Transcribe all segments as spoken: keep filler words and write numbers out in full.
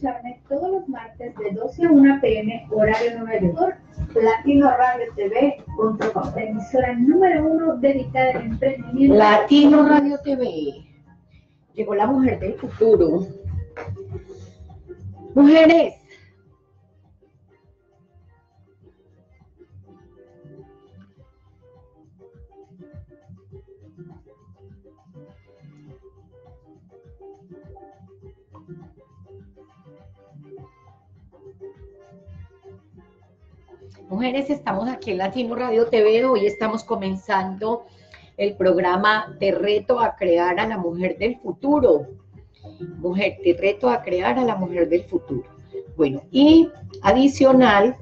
escucharme todos los martes de doce a una p m horario Nueva York, Latino Radio T V punto com, la emisora número uno dedicada al emprendimiento. Latino Radio T V. Llegó la mujer del futuro. Mujeres. Mujeres, estamos aquí en Latino Radio T V. Hoy estamos comenzando el programa Te reto a crear a la mujer del futuro. Mujer, te reto a crear a la mujer del futuro. Bueno, y adicional,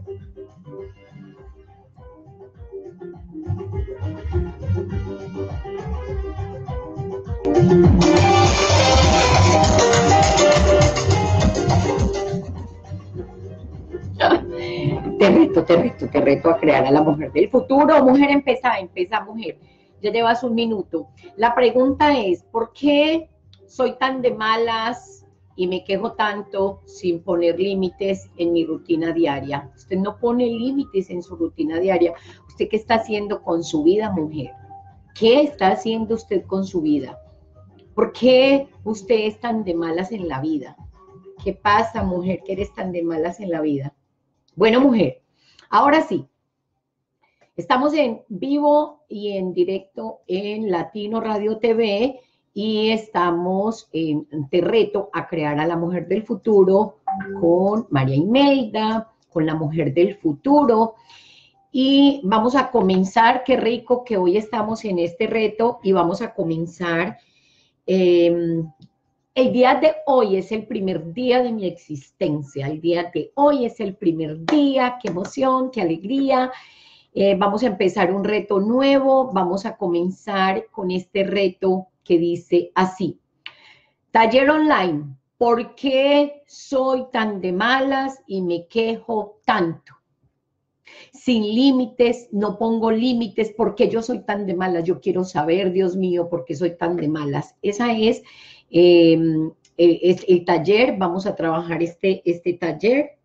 te reto, te reto, te reto a crear a la mujer del futuro. Mujer, empieza, empieza, mujer. Ya llevas un minuto. La pregunta es, ¿por qué soy tan de malas y me quejo tanto sin poner límites en mi rutina diaria? Usted no pone límites en su rutina diaria. ¿Usted qué está haciendo con su vida, mujer? ¿Qué está haciendo usted con su vida? ¿Por qué usted es tan de malas en la vida? ¿Qué pasa, mujer, que eres tan de malas en la vida? Bueno, mujer, ahora sí. Estamos en vivo y en directo en Latino Radio T V y estamos en Te reto a crear a la mujer del futuro con María Imelda, con la mujer del futuro. Y vamos a comenzar, qué rico que hoy estamos en este reto y vamos a comenzar. Eh, el día de hoy es el primer día de mi existencia, el día de hoy es el primer día, qué emoción, qué alegría. Eh, vamos a empezar un reto nuevo, vamos a comenzar con este reto que dice así. Taller online, ¿por qué soy tan de malas y me quejo tanto? Sin límites, no pongo límites, ¿por qué yo soy tan de malas? Yo quiero saber, Dios mío, ¿por qué soy tan de malas? Esa es, eh, es el taller, vamos a trabajar este, este taller.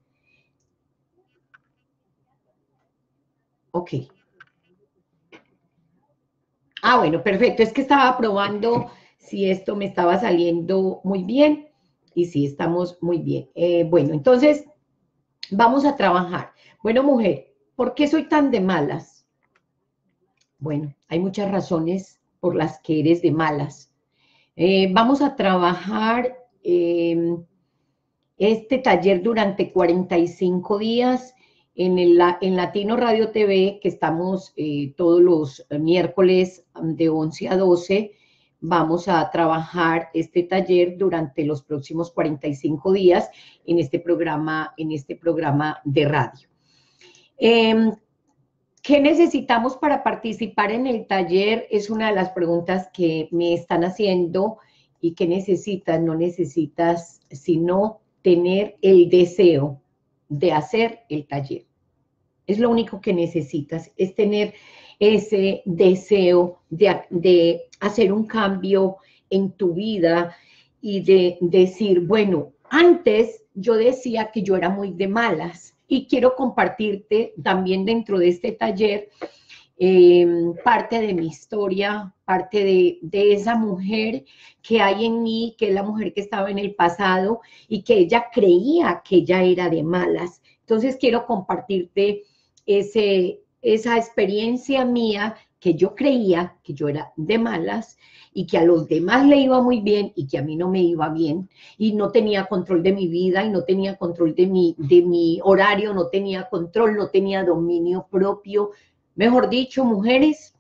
Ok. Ah, bueno, perfecto. Es que estaba probando si esto me estaba saliendo muy bien y sí, estamos muy bien. Eh, bueno, entonces, vamos a trabajar. Bueno, mujer, ¿por qué soy tan de malas? Bueno, hay muchas razones por las que eres de malas. Eh, vamos a trabajar eh, este taller durante cuarenta y cinco días. En, el, en Latino Radio T V, que estamos eh, todos los miércoles de once a doce, vamos a trabajar este taller durante los próximos cuarenta y cinco días en este programa, en este programa de radio. Eh, ¿Qué necesitamos para participar en el taller? Es una de las preguntas que me están haciendo. ¿Y qué necesitas? No necesitas sino tener el deseo de hacer el taller. Es lo único que necesitas, es tener ese deseo de, de hacer un cambio en tu vida y de decir, bueno, antes yo decía que yo era muy de malas y quiero compartirte también dentro de este taller eh, parte de mi historia, parte de, de esa mujer que hay en mí, que es la mujer que estaba en el pasado y que ella creía que ella era de malas. Entonces quiero compartirte ese, esa experiencia mía que yo creía que yo era de malas y que a los demás le iba muy bien y que a mí no me iba bien y no tenía control de mi vida y no tenía control de mi, de mi horario, no tenía control, no tenía dominio propio. Mejor dicho, mujeres,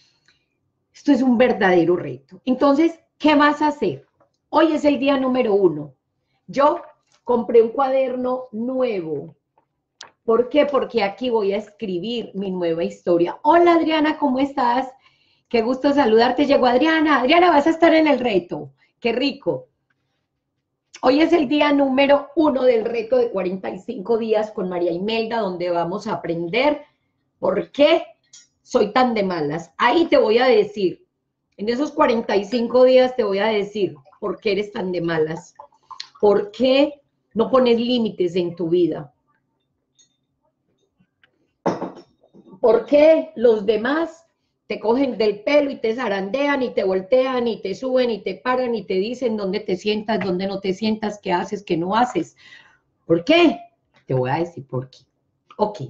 esto es un verdadero reto. Entonces, ¿qué vas a hacer? Hoy es el día número uno. Yo compré un cuaderno nuevo. ¿Por qué? Porque aquí voy a escribir mi nueva historia. Hola, Adriana, ¿cómo estás? Qué gusto saludarte. Llegó Adriana. Adriana, vas a estar en el reto. Qué rico. Hoy es el día número uno del reto de cuarenta y cinco días con María Imelda, donde vamos a aprender por qué soy tan de malas. Ahí te voy a decir, en esos cuarenta y cinco días te voy a decir por qué eres tan de malas. ¿Por qué no pones límites en tu vida. ¿Por qué los demás te cogen del pelo y te zarandean y te voltean y te suben y te paran y te dicen dónde te sientas, dónde no te sientas, qué haces, qué no haces? ¿Por qué? Te voy a decir por qué. Ok.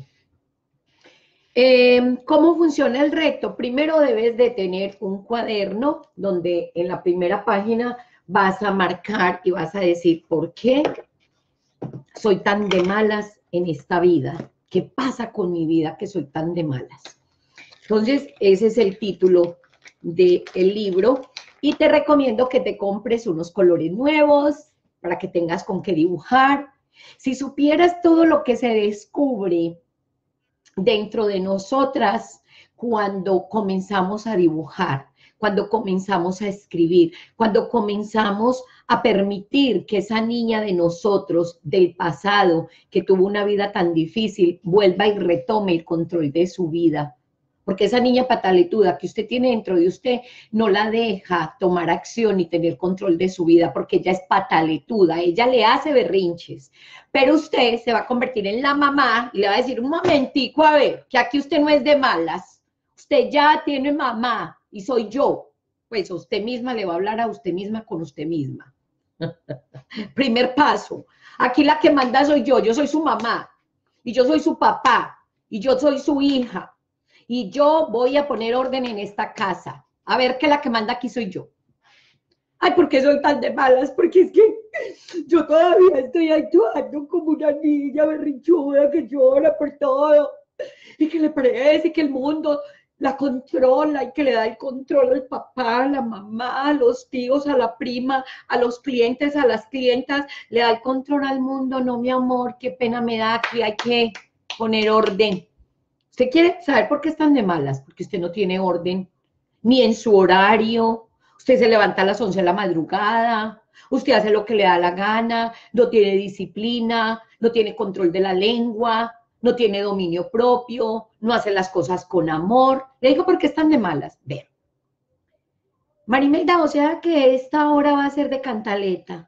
Eh, ¿Cómo funciona el reto? Primero debes de tener un cuaderno donde en la primera página vas a marcar y vas a decir por qué soy tan de malas en esta vida. ¿Qué pasa con mi vida que soy tan de malas? Entonces, ese es el título del libro y te recomiendo que te compres unos colores nuevos para que tengas con qué dibujar. Si supieras todo lo que se descubre dentro de nosotras cuando comenzamos a dibujar, cuando comenzamos a escribir, cuando comenzamos a permitir que esa niña de nosotros, del pasado, que tuvo una vida tan difícil, vuelva y retome el control de su vida. Porque esa niña pataletuda que usted tiene dentro de usted no la deja tomar acción y tener control de su vida porque ella es pataletuda, ella le hace berrinches. Pero usted se va a convertir en la mamá y le va a decir, un momentico, a ver, que aquí usted no es de malas. Usted ya tiene mamá y soy yo. Pues usted misma le va a hablar a usted misma con usted misma. Primer paso. Aquí la que manda soy yo, yo soy su mamá y yo soy su papá y yo soy su hija. Y yo voy a poner orden en esta casa. A ver que la que manda aquí soy yo. Ay, ¿por qué soy tan de malas? Porque es que yo todavía estoy actuando como una niña berrinchuda que llora por todo. Y que le parece que el mundo la controla y que le da el control al papá, a la mamá, a los tíos, a la prima, a los clientes, a las clientas. Le da el control al mundo. No, mi amor, qué pena me da. Aquí hay que poner orden. ¿Usted quiere saber por qué están de malas? Porque usted no tiene orden, ni en su horario, usted se levanta a las once de la madrugada, usted hace lo que le da la gana, no tiene disciplina, no tiene control de la lengua, no tiene dominio propio, no hace las cosas con amor. Le digo por qué están de malas. Vean. Marimelda, o sea que esta hora va a ser de cantaleta.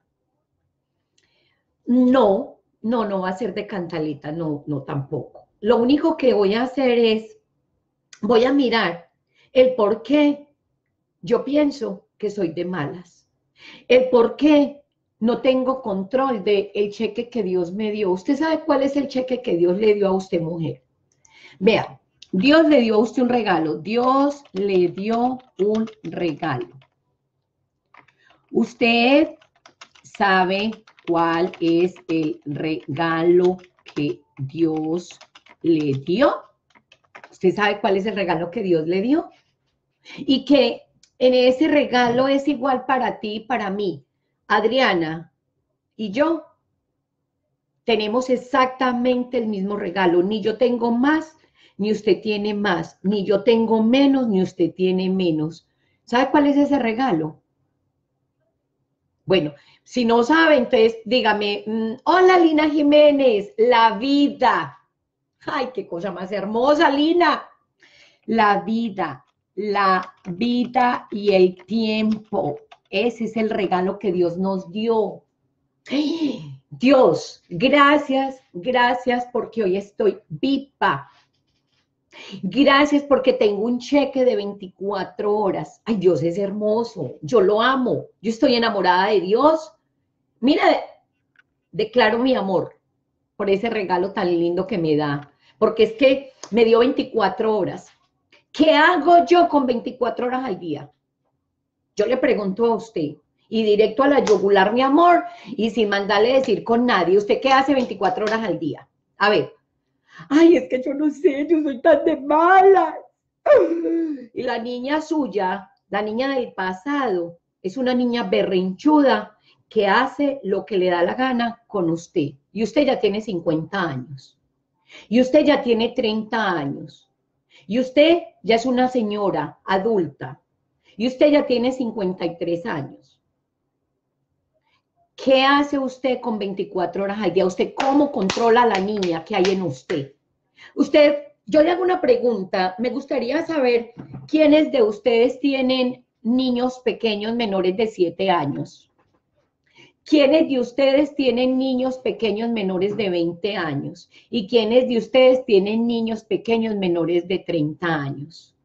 No, no, no va a ser de cantaleta, no, no tampoco. Lo único que voy a hacer es, voy a mirar el por qué yo pienso que soy de malas, el por qué no tengo control del cheque que Dios me dio. ¿Usted sabe cuál es el cheque que Dios le dio a usted, mujer? Vea, Dios le dio a usted un regalo, Dios le dio un regalo. Usted sabe cuál es el regalo que Dios le dio. ¿Usted sabe cuál es el regalo que Dios le dio? Y que en ese regalo es igual para ti y para mí. Adriana y yo tenemos exactamente el mismo regalo. Ni yo tengo más, ni usted tiene más. Ni yo tengo menos, ni usted tiene menos. ¿Sabe cuál es ese regalo? Bueno, si no sabe, entonces dígame, hola Lina Jiménez, la vida. Ay, qué cosa más hermosa, Lina. La vida, la vida y el tiempo. Ese es el regalo que Dios nos dio. Dios, gracias, gracias porque hoy estoy viva. Gracias porque tengo un cheque de veinticuatro horas. Ay, Dios es hermoso. Yo lo amo. Yo estoy enamorada de Dios. Mira, declaro mi amor por ese regalo tan lindo que me da. Porque es que me dio veinticuatro horas. ¿Qué hago yo con veinticuatro horas al día? Yo le pregunto a usted, y directo a la yugular, mi amor, y sin mandarle decir con nadie, ¿usted qué hace veinticuatro horas al día? A ver. Ay, es que yo no sé, yo soy tan de malas. Y la niña suya, la niña del pasado, es una niña berrinchuda que hace lo que le da la gana con usted. Y usted ya tiene cincuenta años. Y usted ya tiene treinta años. Y usted ya es una señora adulta. Y usted ya tiene cincuenta y tres años. ¿Qué hace usted con veinticuatro horas al día? ¿Usted cómo controla a la niña que hay en usted? Usted, yo le hago una pregunta. Me gustaría saber quiénes de ustedes tienen niños pequeños menores de siete años. ¿Quiénes de ustedes tienen niños pequeños menores de veinte años? ¿Y quiénes de ustedes tienen niños pequeños menores de treinta años?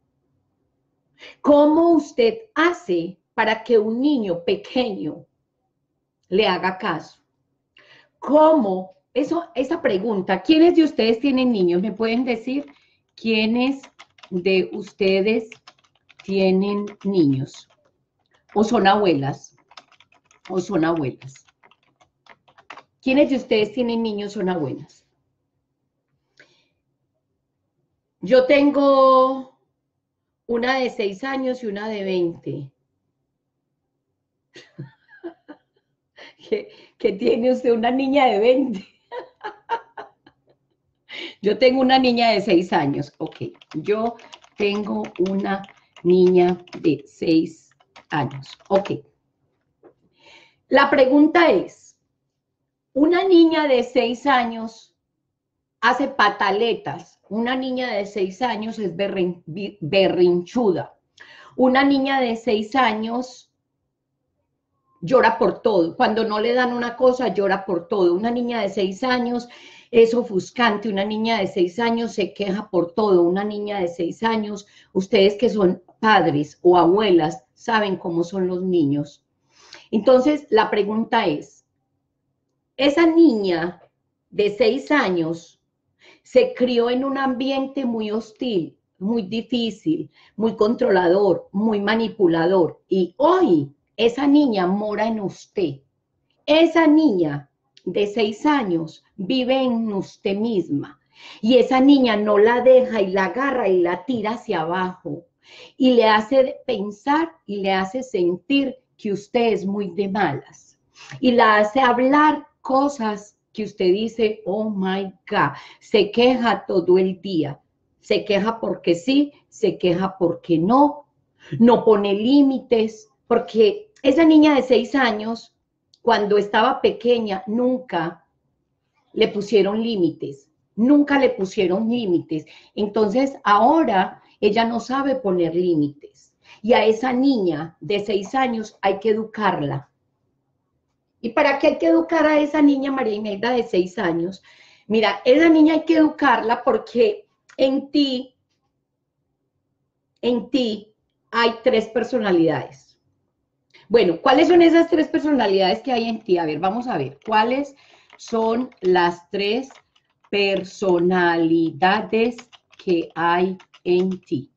¿Cómo usted hace para que un niño pequeño le haga caso? ¿Cómo? Eso, esa pregunta, ¿quiénes de ustedes tienen niños? ¿Me pueden decir quiénes de ustedes tienen niños? ¿O son abuelas? ¿O son abuelas? ¿Quiénes de ustedes tienen niños son abuelas? Yo tengo una de seis años y una de veinte. ¿Qué, qué tiene usted? Una niña de veinte. Yo tengo una niña de seis años. Ok, yo tengo una niña de seis años. Ok. La pregunta es, una niña de seis años hace pataletas. Una niña de seis años es berrin, berrinchuda. Una niña de seis años llora por todo. Cuando no le dan una cosa, llora por todo. Una niña de seis años es ofuscante. Una niña de seis años se queja por todo. Una niña de seis años, ustedes que son padres o abuelas, saben cómo son los niños. Entonces, la pregunta es, esa niña de seis años se crió en un ambiente muy hostil, muy difícil, muy controlador, muy manipulador. Y hoy esa niña mora en usted. Esa niña de seis años vive en usted misma. Y esa niña no la deja y la agarra y la tira hacia abajo. Y le hace pensar y le hace sentir que usted es muy de malas. Y la hace hablar cosas que usted dice, oh my God, se queja todo el día. Se queja porque sí, se queja porque no. No pone límites, porque esa niña de seis años, cuando estaba pequeña, nunca le pusieron límites. Nunca le pusieron límites. Entonces, ahora ella no sabe poner límites. Y a esa niña de seis años hay que educarla. ¿Y para qué hay que educar a esa niña, María Imelda, de seis años? Mira, esa niña hay que educarla porque en ti, en ti hay tres personalidades. Bueno, ¿cuáles son esas tres personalidades que hay en ti? A ver, vamos a ver, ¿cuáles son las tres personalidades que hay en ti?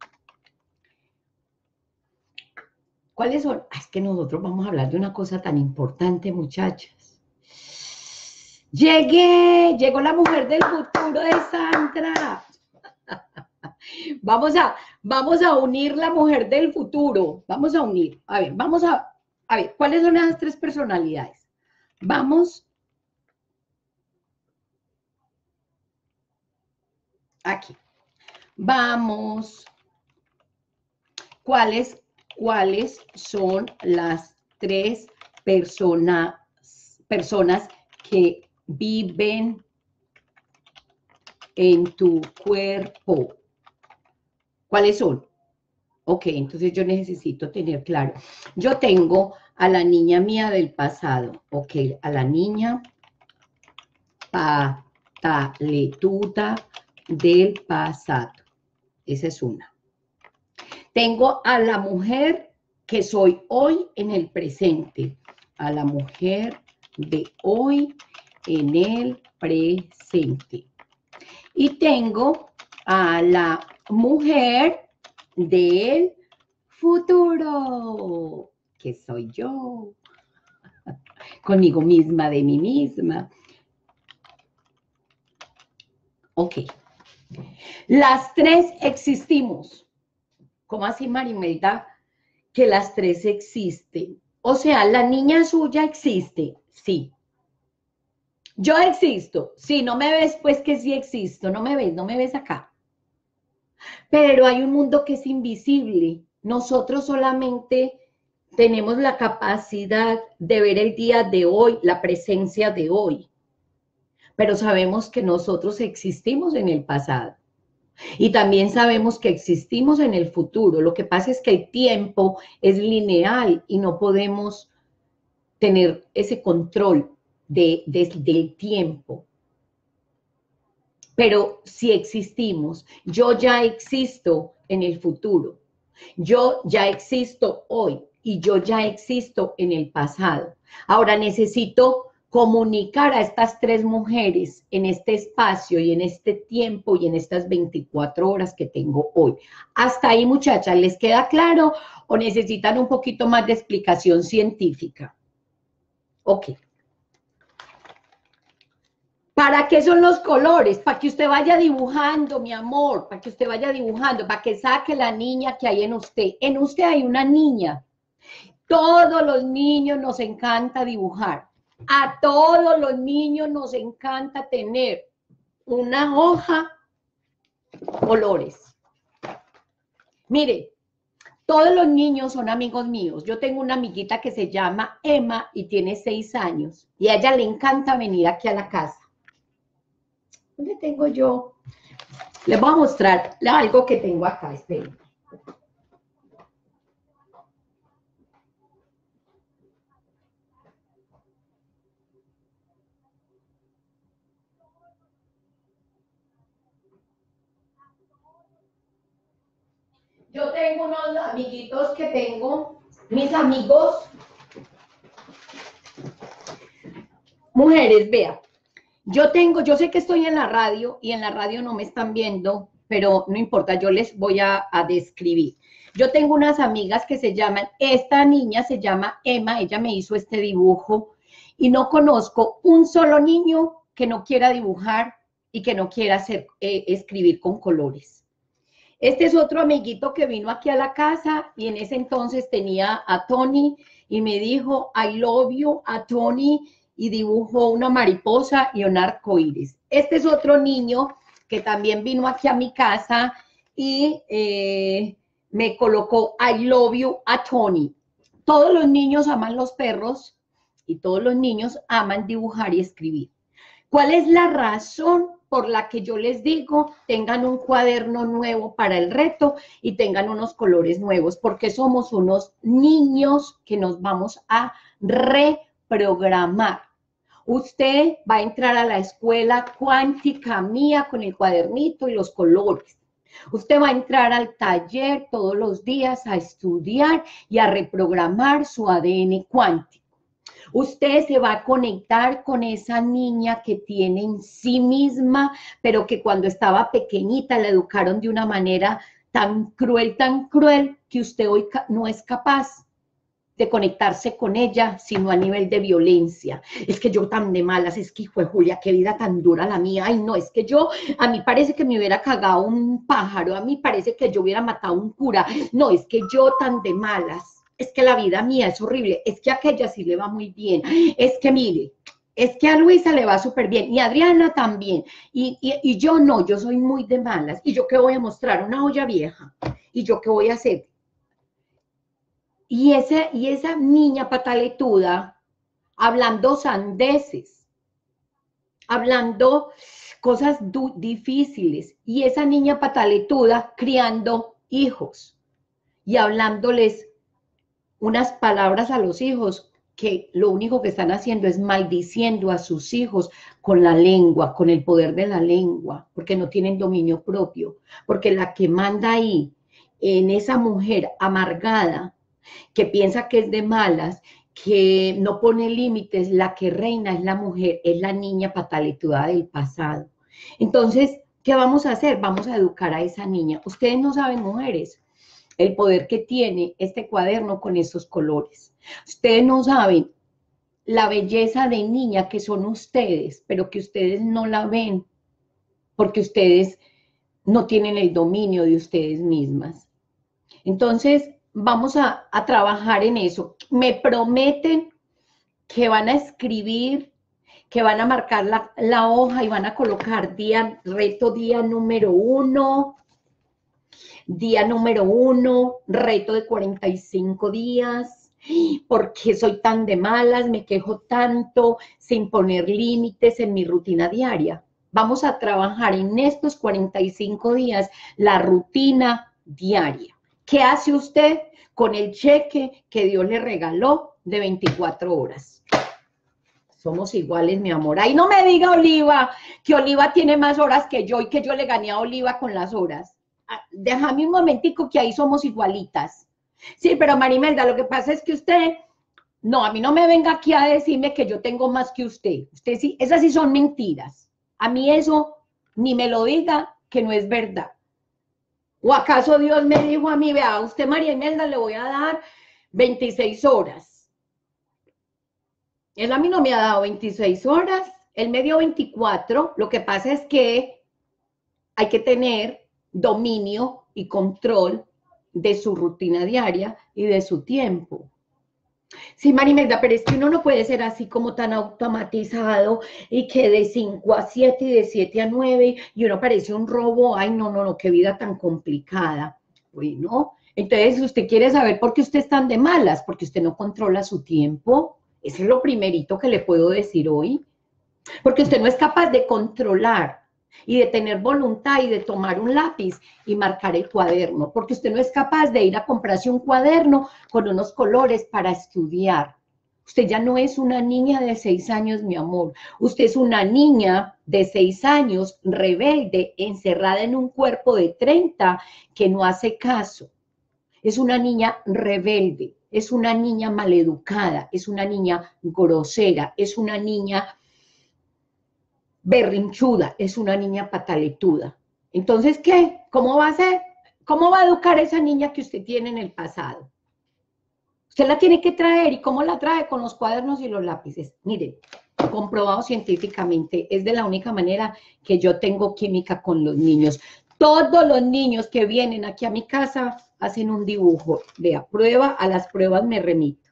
¿Cuáles son? Ah, es que nosotros vamos a hablar de una cosa tan importante, muchachas. Llegué, llegó la mujer del futuro de Sandra. Vamos a, vamos a unir la mujer del futuro. Vamos a unir. A ver, vamos a, a ver, ¿cuáles son esas tres personalidades? Vamos aquí. Vamos. ¿Cuáles, cuáles son las tres personas, personas que viven en tu cuerpo? ¿Cuáles son? Ok, entonces yo necesito tener claro. Yo tengo a la niña mía del pasado. Ok, a la niña pataletuda del pasado. Esa es una. Tengo a la mujer que soy hoy en el presente. A la mujer de hoy en el presente. Y tengo a la mujer del futuro, que soy yo, conmigo misma, de mí misma. Ok. Las tres existimos. ¿Cómo así, María Imelda? Que las tres existen. O sea, la niña suya existe, sí. Yo existo, sí, no me ves, pues que sí existo, no me ves, no me ves acá. Pero hay un mundo que es invisible. Nosotros solamente tenemos la capacidad de ver el día de hoy, la presencia de hoy. Pero sabemos que nosotros existimos en el pasado. Y también sabemos que existimos en el futuro. Lo que pasa es que el tiempo es lineal y no podemos tener ese control de, de, del tiempo. Pero si existimos, yo ya existo en el futuro, yo ya existo hoy y yo ya existo en el pasado. Ahora necesito comunicar a estas tres mujeres en este espacio y en este tiempo y en estas veinticuatro horas que tengo hoy. Hasta ahí, muchachas, ¿les queda claro o necesitan un poquito más de explicación científica? Ok. ¿Para qué son los colores? Para que usted vaya dibujando, mi amor, para que usted vaya dibujando, para que saque la niña que hay en usted. En usted hay una niña. Todos los niños nos encanta dibujar. A todos los niños nos encanta tener una hoja, colores. Mire, todos los niños son amigos míos. Yo tengo una amiguita que se llama Emma y tiene seis años. Y a ella le encanta venir aquí a la casa. ¿Dónde tengo yo? Les voy a mostrar algo que tengo acá, esperen. Yo tengo unos amiguitos que tengo, mis amigos, mujeres, vean. Yo tengo, yo sé que estoy en la radio y en la radio no me están viendo, pero no importa, yo les voy a, a describir. Yo tengo unas amigas que se llaman, esta niña se llama Emma, ella me hizo este dibujo y no conozco un solo niño que no quiera dibujar y que no quiera hacer, eh, escribir con colores. Este es otro amiguito que vino aquí a la casa y en ese entonces tenía a Tony y me dijo, I love you, a Tony, y dibujó una mariposa y un arco iris. Este es otro niño que también vino aquí a mi casa y eh, me colocó I love you a Tony. Todos los niños aman los perros y todos los niños aman dibujar y escribir. ¿Cuál es la razón por la que yo les digo, tengan un cuaderno nuevo para el reto y tengan unos colores nuevos? Porque somos unos niños que nos vamos a reprogramar. Usted va a entrar a la escuela cuántica mía con el cuadernito y los colores. Usted va a entrar al taller todos los días a estudiar y a reprogramar su A D N cuántico. Usted se va a conectar con esa niña que tiene en sí misma, pero que cuando estaba pequeñita la educaron de una manera tan cruel, tan cruel, que usted hoy no es capaz de conectarse con ella, sino a nivel de violencia. Es que yo tan de malas, es que hijo de Julia, qué vida tan dura la mía. Ay, no, es que yo, a mí parece que me hubiera cagado un pájaro, a mí parece que yo hubiera matado un cura. No, es que yo tan de malas. Es que la vida mía es horrible, es que a aquella sí le va muy bien, es que mire, es que a Luisa le va súper bien, y a Adriana también, y, y, y yo no, yo soy muy de malas, y yo qué voy a mostrar, una olla vieja, y yo qué voy a hacer. Y, ese, y esa niña pataletuda, hablando sandeces, hablando cosas difíciles, y esa niña pataletuda criando hijos, y hablándoles unas palabras a los hijos que lo único que están haciendo es maldiciendo a sus hijos con la lengua, con el poder de la lengua, porque no tienen dominio propio, porque la que manda ahí, en esa mujer amargada, que piensa que es de malas, que no pone límites, la que reina es la mujer, es la niña pataletuda del pasado. Entonces, ¿qué vamos a hacer? Vamos a educar a esa niña. Ustedes no saben, mujeres, el poder que tiene este cuaderno con esos colores. Ustedes no saben la belleza de niña que son ustedes, pero que ustedes no la ven porque ustedes no tienen el dominio de ustedes mismas. Entonces, vamos a, a trabajar en eso. Me prometen que van a escribir, que van a marcar la, la hoja y van a colocar día, reto día número uno, día número uno, reto de cuarenta y cinco días, porque soy tan de malas, me quejo tanto, sin poner límites en mi rutina diaria. Vamos a trabajar en estos cuarenta y cinco días la rutina diaria. ¿Qué hace usted con el cheque que Dios le regaló de veinticuatro horas? Somos iguales, mi amor. Ahí no me diga Oliva, que Oliva tiene más horas que yo y que yo le gané a Oliva con las horas. Ah, déjame un momentico que ahí somos igualitas. Sí, pero Marimelda, lo que pasa es que usted, no, a mí no me venga aquí a decirme que yo tengo más que usted. Usted sí, esas sí son mentiras. A mí eso, ni me lo diga, que no es verdad. ¿O acaso Dios me dijo a mí, vea, a usted María Imelda le voy a dar veintiséis horas? Él a mí no me ha dado veintiséis horas, él me dio veinticuatro, lo que pasa es que hay que tener dominio y control de su rutina diaria y de su tiempo. Sí, Marimelda, pero es que uno no puede ser así como tan automatizado y que de cinco a siete y de siete a nueve y uno parece un robo. Ay, no, no, no, qué vida tan complicada. Bueno, entonces usted quiere saber por qué usted es tan de malas, porque usted no controla su tiempo. Eso es lo primerito que le puedo decir hoy. Porque usted no es capaz de controlar y de tener voluntad y de tomar un lápiz y marcar el cuaderno, porque usted no es capaz de ir a comprarse un cuaderno con unos colores para estudiar. Usted ya no es una niña de seis años, mi amor. Usted es una niña de seis años, rebelde, encerrada en un cuerpo de treinta que no hace caso. Es una niña rebelde, es una niña maleducada, es una niña grosera, es una niña berrinchuda, es una niña pataletuda. Entonces, ¿qué? ¿Cómo va a ser? ¿Cómo va a educar a esa niña que usted tiene en el pasado? Usted la tiene que traer, ¿y cómo la trae? Con los cuadernos y los lápices. Miren, comprobado científicamente, es de la única manera que yo tengo química con los niños. Todos los niños que vienen aquí a mi casa hacen un dibujo. Vea, prueba, a las pruebas me remito.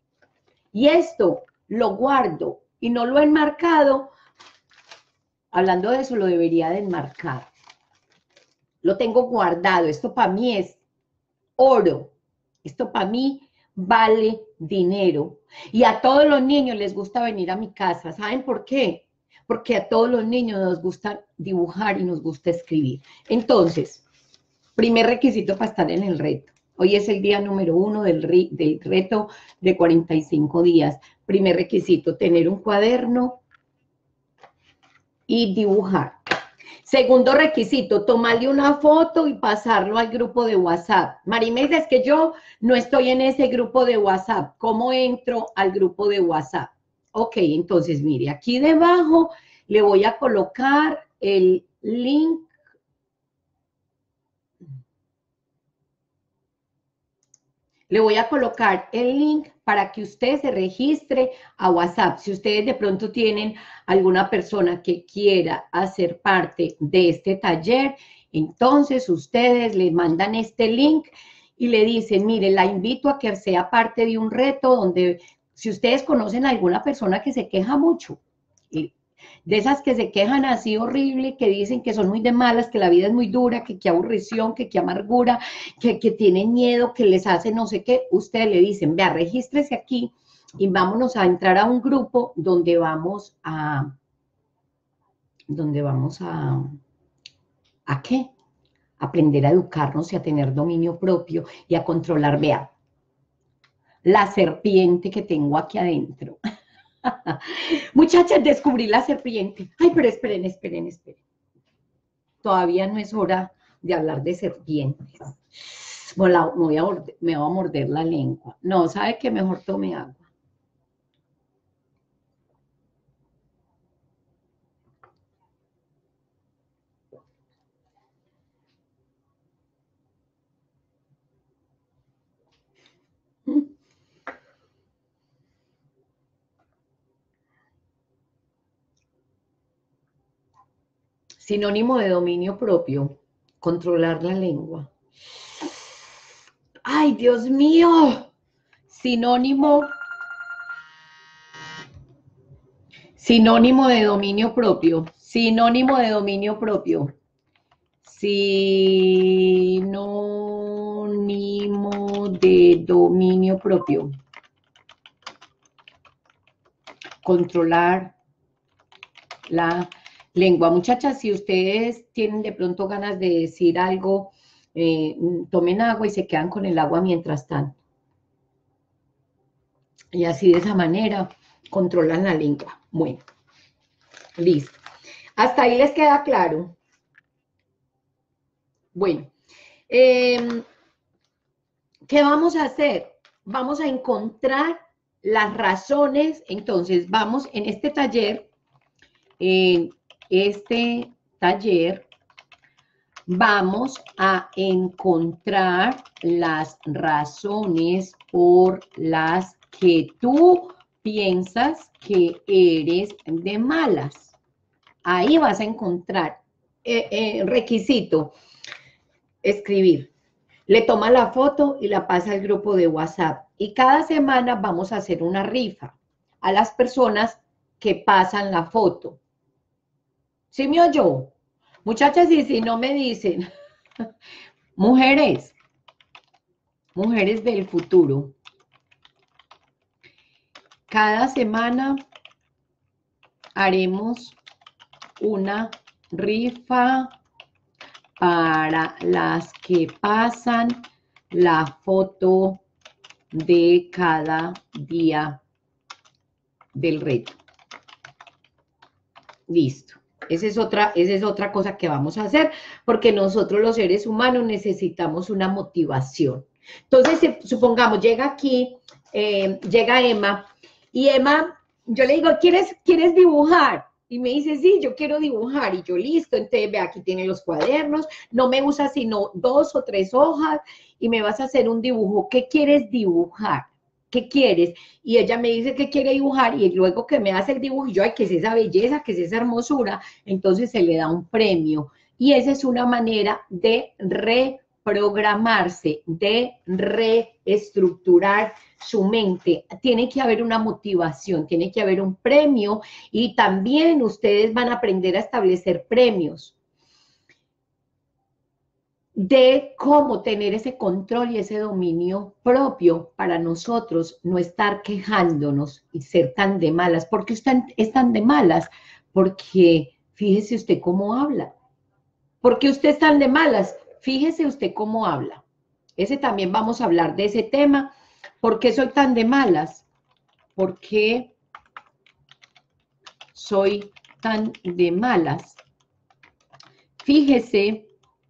Y esto lo guardo y no lo he enmarcado. Hablando de eso, lo debería de enmarcar. Lo tengo guardado. Esto para mí es oro. Esto para mí vale dinero. Y a todos los niños les gusta venir a mi casa. ¿Saben por qué? Porque a todos los niños nos gusta dibujar y nos gusta escribir. Entonces, primer requisito para estar en el reto. Hoy es el día número uno del, del reto de cuarenta y cinco días. Primer requisito, tener un cuaderno y dibujar. Segundo requisito, tomarle una foto y pasarlo al grupo de WhatsApp. Marimelda, es que yo no estoy en ese grupo de WhatsApp. ¿Cómo entro al grupo de WhatsApp? Ok, entonces mire, aquí debajo le voy a colocar el link. Le voy a colocar el link para que usted se registre a WhatsApp. Si ustedes de pronto tienen alguna persona que quiera hacer parte de este taller, entonces ustedes le mandan este link y le dicen, mire, la invito a que sea parte de un reto donde, si ustedes conocen a alguna persona que se queja mucho, de esas que se quejan así horrible, que dicen que son muy de malas, que la vida es muy dura, que qué aburrición, que qué amargura, que, que tienen miedo, que les hace no sé qué, ustedes le dicen, vea, regístrese aquí y vámonos a entrar a un grupo donde vamos a, donde vamos a, ¿a qué? Aprender a educarnos y a tener dominio propio y a controlar, vea, la serpiente que tengo aquí adentro. Muchachas, descubrí la serpiente. Ay, pero esperen, esperen, esperen. Todavía no es hora de hablar de serpientes. Bueno, me voy a, me voy a morder la lengua. No, ¿sabe qué? Mejor tome agua. Sinónimo de dominio propio, controlar la lengua. ¡Ay, Dios mío! Sinónimo, sinónimo de dominio propio, sinónimo de dominio propio, sinónimo de dominio propio. Controlar la lengua. Muchachas, si ustedes tienen de pronto ganas de decir algo, eh, tomen agua y se quedan con el agua mientras tanto. Y así de esa manera controlan la lengua. Bueno, listo. Hasta ahí les queda claro. Bueno, eh, ¿qué vamos a hacer? Vamos a encontrar las razones. Entonces, vamos en este taller, en este taller, vamos a encontrar las razones por las que tú piensas que eres de malas. Ahí vas a encontrar eh, eh, requisito, escribir. Le toma la foto y la pasa al grupo de WhatsApp. Y cada semana vamos a hacer una rifa a las personas que pasan la foto. ¿Sí me oyó? Muchachas, y si no me dicen, mujeres, mujeres del futuro, cada semana haremos una rifa para las que pasan la foto de cada día del reto. Listo. Esa es otra, esa es otra cosa que vamos a hacer, porque nosotros los seres humanos necesitamos una motivación. Entonces, supongamos, llega aquí, eh, llega Emma, y Emma, yo le digo, ¿quieres, ¿quieres dibujar? Y me dice, sí, yo quiero dibujar, y yo, listo, entonces, ve, aquí tiene los cuadernos, no me usa sino dos o tres hojas, y me vas a hacer un dibujo. ¿Qué quieres dibujar? ¿Qué quieres? Y ella me dice que quiere dibujar, y luego que me hace el dibujo, y yo, ay, ¿qué es esa belleza? ¿Qué es esa hermosura? Entonces se le da un premio. Y esa es una manera de reprogramarse, de reestructurar su mente. Tiene que haber una motivación, tiene que haber un premio, y también ustedes van a aprender a establecer premios de cómo tener ese control y ese dominio propio para nosotros no estar quejándonos y ser tan de malas. ¿Por qué están, están de malas? Porque fíjese usted cómo habla. ¿Por qué usted es tan de malas? Fíjese usted cómo habla. Ese también vamos a hablar de ese tema. ¿Por qué soy tan de malas? ¿Por qué soy tan de malas? Fíjese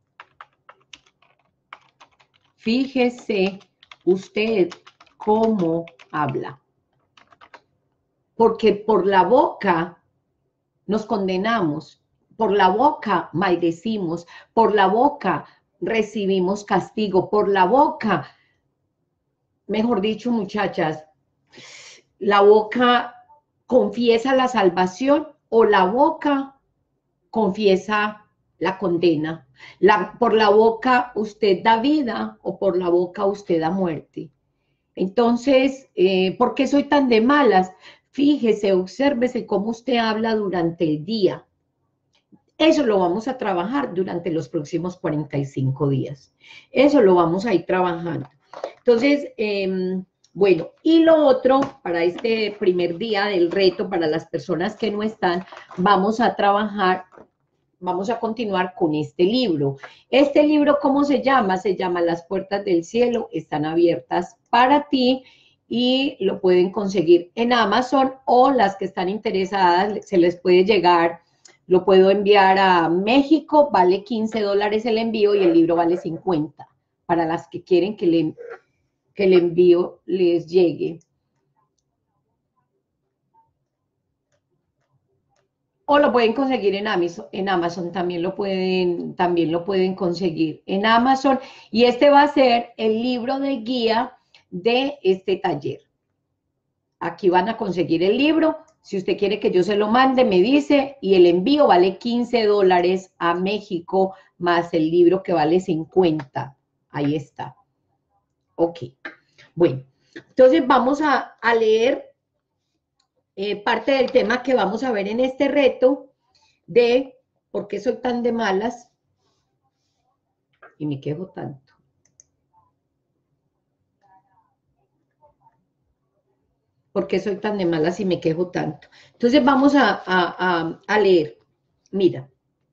Fíjese usted cómo habla. Porque por la boca nos condenamos, por la boca maldecimos, por la boca recibimos castigo, por la boca, mejor dicho, muchachas, la boca confiesa la salvación o la boca confiesa la condena. La, por la boca usted da vida o por la boca usted da muerte. Entonces, eh, ¿por qué soy tan de malas? Fíjese, obsérvese cómo usted habla durante el día. Eso lo vamos a trabajar durante los próximos cuarenta y cinco días. Eso lo vamos a ir trabajando. Entonces, eh, bueno, y lo otro, para este primer día del reto, para las personas que no están, vamos a trabajar, vamos a continuar con este libro. Este libro, ¿cómo se llama? Se llama Las puertas del cielo están abiertas para ti, y lo pueden conseguir en Amazon, o las que están interesadas, se les puede llegar, lo puedo enviar a México, vale quince dólares el envío y el libro vale cincuenta, para las que quieren que, le, que el envío les llegue. O lo pueden conseguir en Amazon, en Amazon también lo pueden, también lo pueden conseguir en Amazon. Y este va a ser el libro de guía de este taller. Aquí van a conseguir el libro. Si usted quiere que yo se lo mande, me dice, y el envío vale quince dólares a México, más el libro que vale cincuenta. Ahí está. Ok. Bueno, entonces vamos a, a leer Eh, parte del tema que vamos a ver en este reto de por qué soy tan de malas y me quejo tanto. ¿Por qué soy tan de malas y me quejo tanto? Entonces vamos a, a, a, a leer. Mira,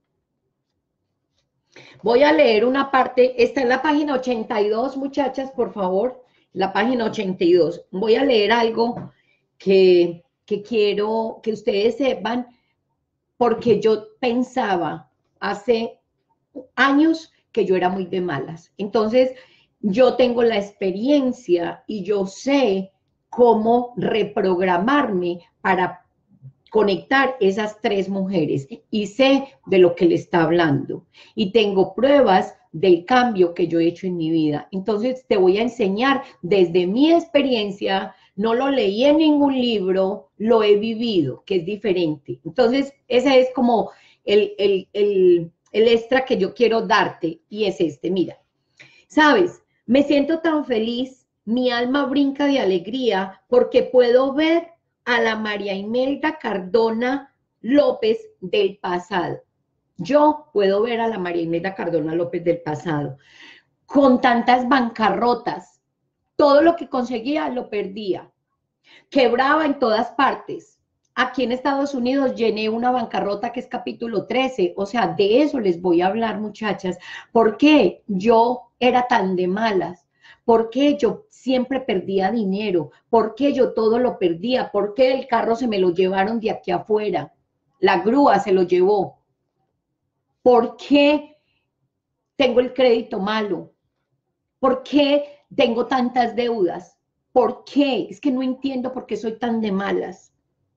voy a leer una parte, está en la página ochenta y dos, muchachas, por favor, la página ochenta y dos. Voy a leer algo que que quiero que ustedes sepan, porque yo pensaba hace años que yo era muy de malas. Entonces, yo tengo la experiencia y yo sé cómo reprogramarme para conectar esas tres mujeres y sé de lo que le está hablando y tengo pruebas del cambio que yo he hecho en mi vida. Entonces te voy a enseñar desde mi experiencia, no lo leí en ningún libro, lo he vivido, que es diferente. Entonces ese es como el, el, el, el extra que yo quiero darte y es este, mira, ¿sabes? Me siento tan feliz, mi alma brinca de alegría porque puedo ver a la María Imelda Cardona López del pasado. Yo puedo ver a la María Imelda Cardona López del pasado, con tantas bancarrotas, todo lo que conseguía lo perdía, quebraba en todas partes. Aquí en Estados Unidos llené una bancarrota que es capítulo trece, o sea, de eso les voy a hablar, muchachas. ¿Por qué yo era tan de malas? ¿Por qué yo siempre perdía dinero? ¿Por qué yo todo lo perdía? ¿Por qué el carro se me lo llevaron de aquí afuera? La grúa se lo llevó. ¿Por qué tengo el crédito malo? ¿Por qué tengo tantas deudas? ¿Por qué? Es que no entiendo por qué soy tan de malas.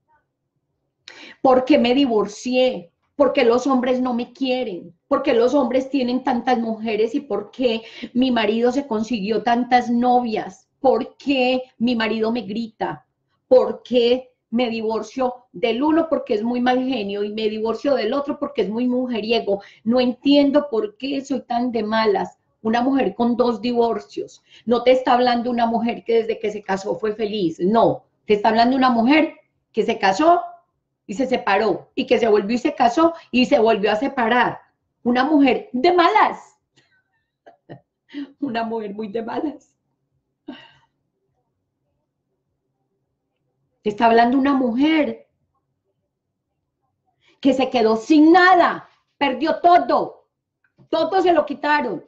¿Por qué me divorcié? ¿Por qué los hombres no me quieren? ¿Por qué los hombres tienen tantas mujeres? ¿Y por qué mi marido se consiguió tantas novias? ¿Por qué mi marido me grita? ¿Por qué me divorcio del uno porque es muy mal genio y me divorcio del otro porque es muy mujeriego? No entiendo por qué soy tan de malas. Una mujer con dos divorcios. No te está hablando una mujer que desde que se casó fue feliz. No, te está hablando una mujer que se casó y se separó, y que se volvió y se casó, y se volvió a separar. Una mujer de malas. Una mujer muy de malas. Te está hablando una mujer que se quedó sin nada, perdió todo, todo se lo quitaron.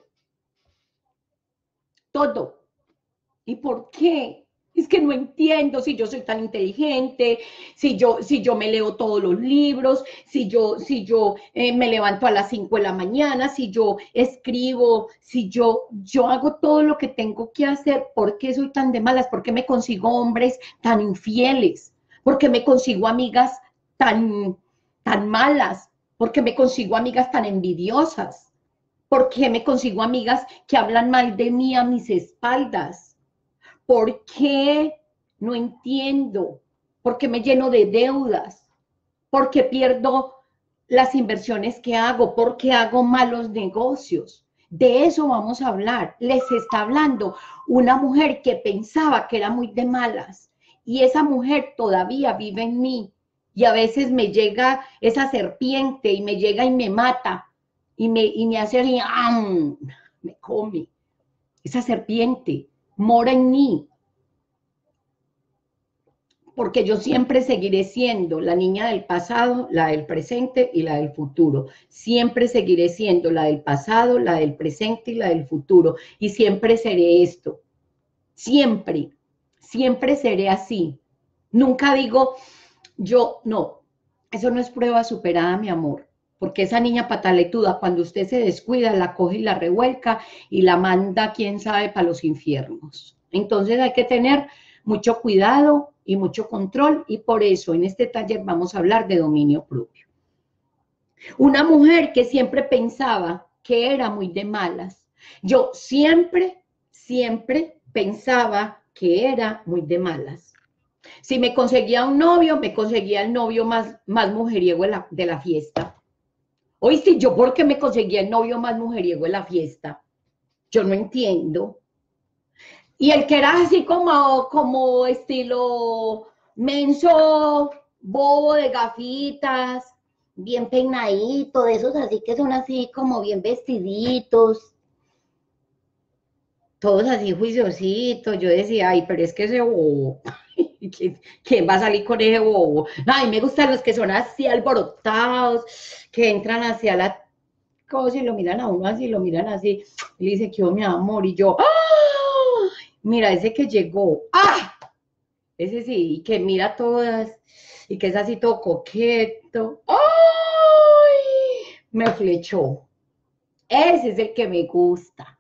Todo. ¿Y por qué? Es que no entiendo si yo soy tan inteligente, si yo, si yo me leo todos los libros, si yo, si yo eh, me levanto a las cinco de la mañana, si yo escribo, si yo, yo hago todo lo que tengo que hacer. ¿Por qué soy tan de malas? ¿Por qué me consigo hombres tan infieles? ¿Por qué me consigo amigas tan, tan malas? ¿Por qué me consigo amigas tan envidiosas? ¿Por qué me consigo amigas que hablan mal de mí a mis espaldas? ¿Por qué? No entiendo. ¿Por qué me lleno de deudas? ¿Por qué pierdo las inversiones que hago? ¿Por qué hago malos negocios? De eso vamos a hablar. Les está hablando una mujer que pensaba que era muy de malas y esa mujer todavía vive en mí y a veces me llega esa serpiente y me llega y me mata y me, y me hace así, ¡am! Me come. Esa serpiente mora en mí, porque yo siempre seguiré siendo la niña del pasado, la del presente y la del futuro. Siempre seguiré siendo la del pasado, la del presente y la del futuro. Y siempre seré esto. Siempre, siempre seré así. Nunca digo, yo, no, eso no es prueba superada, mi amor. Porque esa niña pataletuda, cuando usted se descuida, la coge y la revuelca y la manda, quién sabe, para los infiernos. Entonces hay que tener mucho cuidado y mucho control, y por eso en este taller vamos a hablar de dominio propio. Una mujer que siempre pensaba que era muy de malas. Yo siempre, siempre pensaba que era muy de malas. Si me conseguía un novio, me conseguía el novio más, más mujeriego de la, de la fiesta. Hoy sí, yo ¿por qué me conseguía el novio más mujeriego de la fiesta? Yo no entiendo. Y el que era así como, como estilo menso, bobo de gafitas, bien peinadito, de esos así que son así como bien vestiditos, todos así juiciositos. Yo decía, ay, pero es que ese bobo, ¿quién va a salir con ese bobo? Ay, me gustan los que son así alborotados, que entran hacia la cosa y lo miran a uno así, lo miran así, y le dice, ¿qué hubo, mi amor? Y yo, ¡ah! Mira, ese que llegó, ¡ah! ese sí, y que mira todas, y que es así todo coqueto. ¡Ay! Me flechó. Ese es el que me gusta.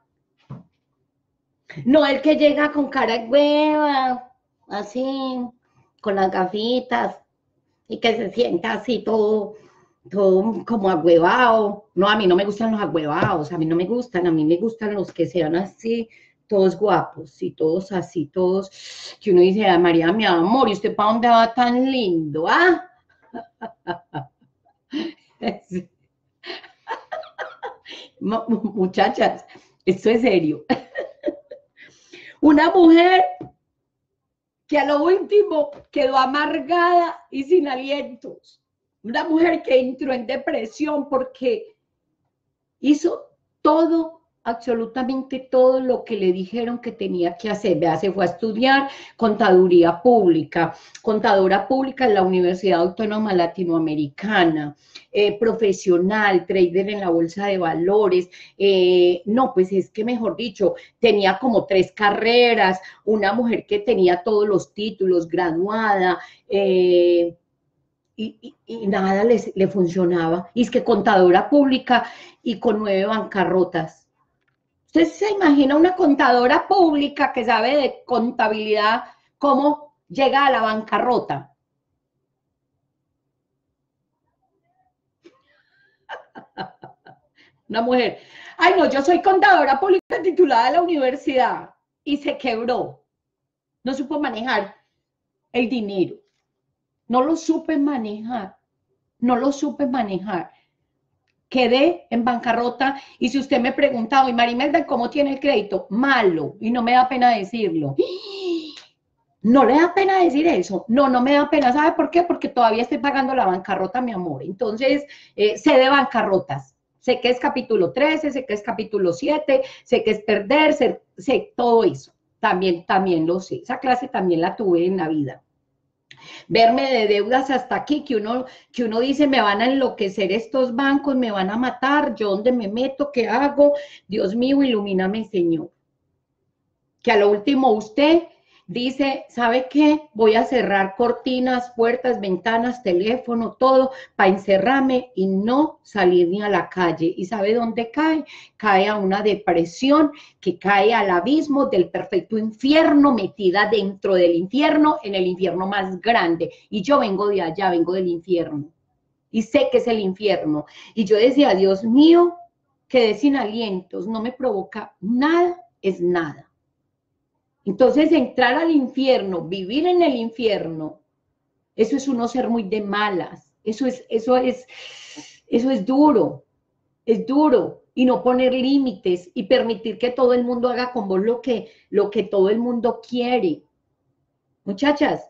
No el que llega con cara de hueva, así, con las gafitas, y que se sienta así todo, todo como agüevado. No, a mí no me gustan los agüevados, a mí no me gustan, a mí me gustan los que sean así, todos guapos, y todos así, todos, que uno dice, ah, María, mi amor, ¿y usted para dónde va tan lindo? ¿Ah? Muchachas, esto es serio. Una mujer que a lo último quedó amargada y sin alientos. Una mujer que entró en depresión porque hizo todo, absolutamente todo lo que le dijeron que tenía que hacer. Vea, se fue a estudiar contaduría pública, contadora pública en la Universidad Autónoma Latinoamericana, eh, profesional, trader en la bolsa de valores. Eh, no, pues es que mejor dicho, tenía como tres carreras, una mujer que tenía todos los títulos, graduada, eh, Y, y, y, nada les, le funcionaba. Y es que contadora pública y con nueve bancarrotas. ¿Usted se imagina una contadora pública que sabe de contabilidad, cómo llega a la bancarrota? Una mujer, ay no, yo soy contadora pública titulada de la universidad y se quebró. No supo manejar el dinero. No lo supe manejar. No lo supe manejar. Quedé en bancarrota y si usted me pregunta hoy, Marimelda, ¿cómo tiene el crédito? Malo, y no me da pena decirlo. ¿No le da pena decir eso? No, no me da pena. ¿Sabe por qué? Porque todavía estoy pagando la bancarrota, mi amor. Entonces, eh, sé de bancarrotas. Sé que es capítulo trece, sé que es capítulo siete, sé que es perder, sé, sé todo eso. También, también lo sé. Esa clase también la tuve en la vida. Verme de deudas hasta aquí, que uno, que uno dice, me van a enloquecer estos bancos, me van a matar, yo dónde me meto, qué hago, Dios mío, ilumíname, Señor. Que a lo último usted dice, ¿sabe qué? Voy a cerrar cortinas, puertas, ventanas, teléfono, todo, para encerrarme y no salir ni a la calle. ¿Y sabe dónde cae? Cae a una depresión, que cae al abismo del perfecto infierno, metida dentro del infierno, en el infierno más grande. Y yo vengo de allá, vengo del infierno. Y sé que es el infierno. Y yo decía, Dios mío, quedé sin alientos, no me provoca nada, es nada. Entonces, entrar al infierno, vivir en el infierno, eso es uno ser muy de malas, eso es, eso es, eso es duro, es duro, y no poner límites y permitir que todo el mundo haga con vos lo que, lo que todo el mundo quiere. Muchachas,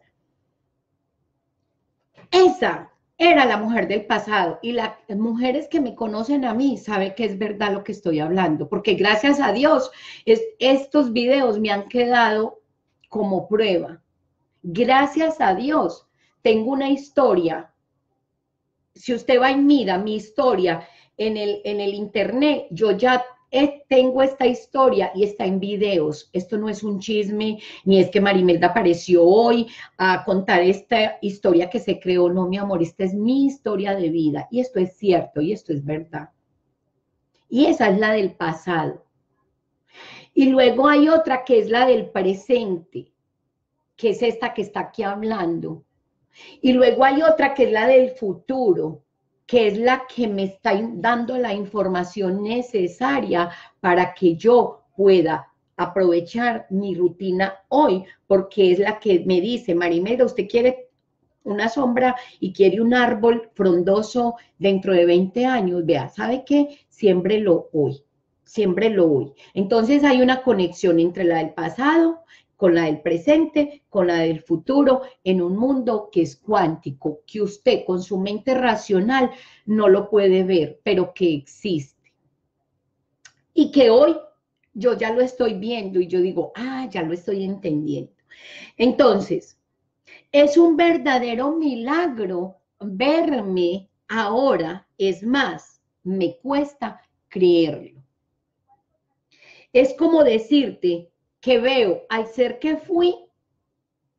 esa era la mujer del pasado, y las mujeres que me conocen a mí saben que es verdad lo que estoy hablando, porque gracias a Dios es, estos videos me han quedado como prueba. Gracias a Dios tengo una historia. Si usted va y mira mi historia en el, en el internet, yo ya tengo esta historia y está en videos. Esto no es un chisme, ni es que Marimelda apareció hoy a contar esta historia que se creó. No, mi amor, esta es mi historia de vida. Y esto es cierto, y esto es verdad. Y esa es la del pasado. Y luego hay otra que es la del presente, que es esta que está aquí hablando. Y luego hay otra que es la del futuro, que es la que me está dando la información necesaria para que yo pueda aprovechar mi rutina hoy, porque es la que me dice, Marimelda, usted quiere una sombra y quiere un árbol frondoso dentro de veinte años, vea, ¿sabe qué? Siémbrelo hoy, siémbrelo hoy. Entonces hay una conexión entre la del pasado, con la del presente, con la del futuro, en un mundo que es cuántico, que usted con su mente racional no lo puede ver, pero que existe. Y que hoy yo ya lo estoy viendo y yo digo, ah, ya lo estoy entendiendo. Entonces, es un verdadero milagro verme ahora, es más, me cuesta creerlo. Es como decirte que veo al ser que fui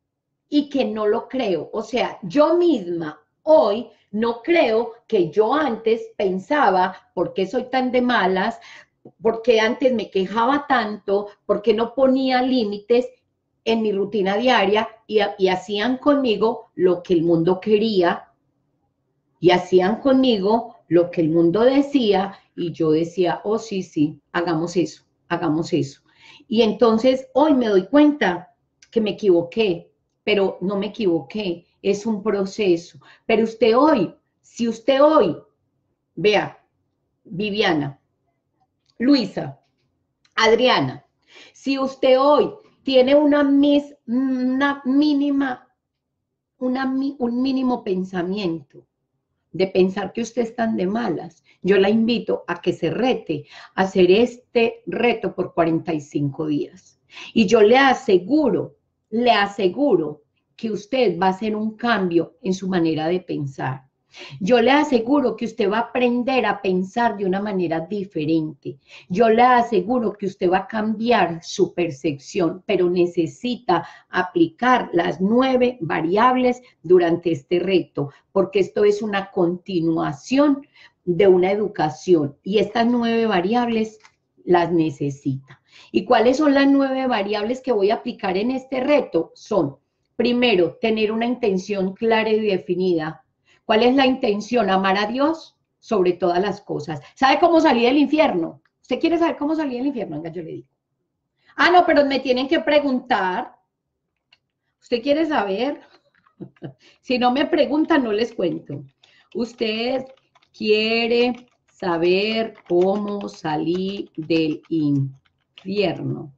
y que no lo creo. O sea, yo misma hoy no creo que yo antes pensaba, ¿por qué soy tan de malas? ¿Por qué antes me quejaba tanto? ¿Por qué no ponía límites en mi rutina diaria? Y, y hacían conmigo lo que el mundo quería, y hacían conmigo lo que el mundo decía, y yo decía, oh, sí, sí, hagamos eso, hagamos eso. Y entonces hoy me doy cuenta que me equivoqué, pero no me equivoqué, es un proceso. Pero usted hoy, si usted hoy, vea, Viviana, Luisa, Adriana, si usted hoy tiene una, mis, una mínima, una, un mínimo pensamiento de pensar que usted están de malas, yo la invito a que se rete a hacer este reto por cuarenta y cinco días. Y yo le aseguro, le aseguro que usted va a hacer un cambio en su manera de pensar. Yo le aseguro que usted va a aprender a pensar de una manera diferente. Yo le aseguro que usted va a cambiar su percepción, pero necesita aplicar las nueve variables durante este reto, porque esto es una continuación de una educación y estas nueve variables las necesita. ¿Y cuáles son las nueve variables que voy a aplicar en este reto? Son, primero, tener una intención clara y definida. ¿Cuál es la intención? Amar a Dios sobre todas las cosas. ¿Sabe cómo salí del infierno? ¿Usted quiere saber cómo salí del infierno? Venga, yo le digo. Ah, no, pero me tienen que preguntar. ¿Usted quiere saber? Si no me preguntan, no les cuento. ¿Usted quiere saber cómo salí del infierno?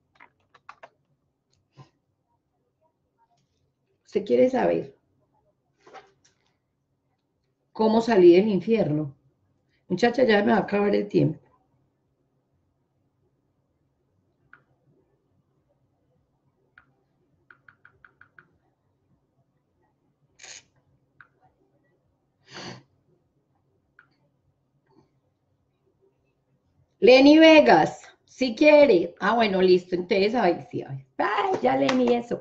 ¿Usted quiere saber cómo salí del infierno? Muchacha, ya me va a acabar el tiempo. Lenny Vegas, si quiere. Ah, bueno, listo. Entonces, ay, sí, ay, ay, ya Lenny, eso.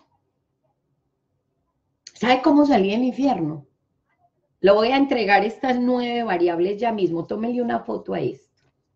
¿Sabe cómo salí del infierno? Le voy a entregar estas nueve variables ya mismo. Tómele una foto a esto.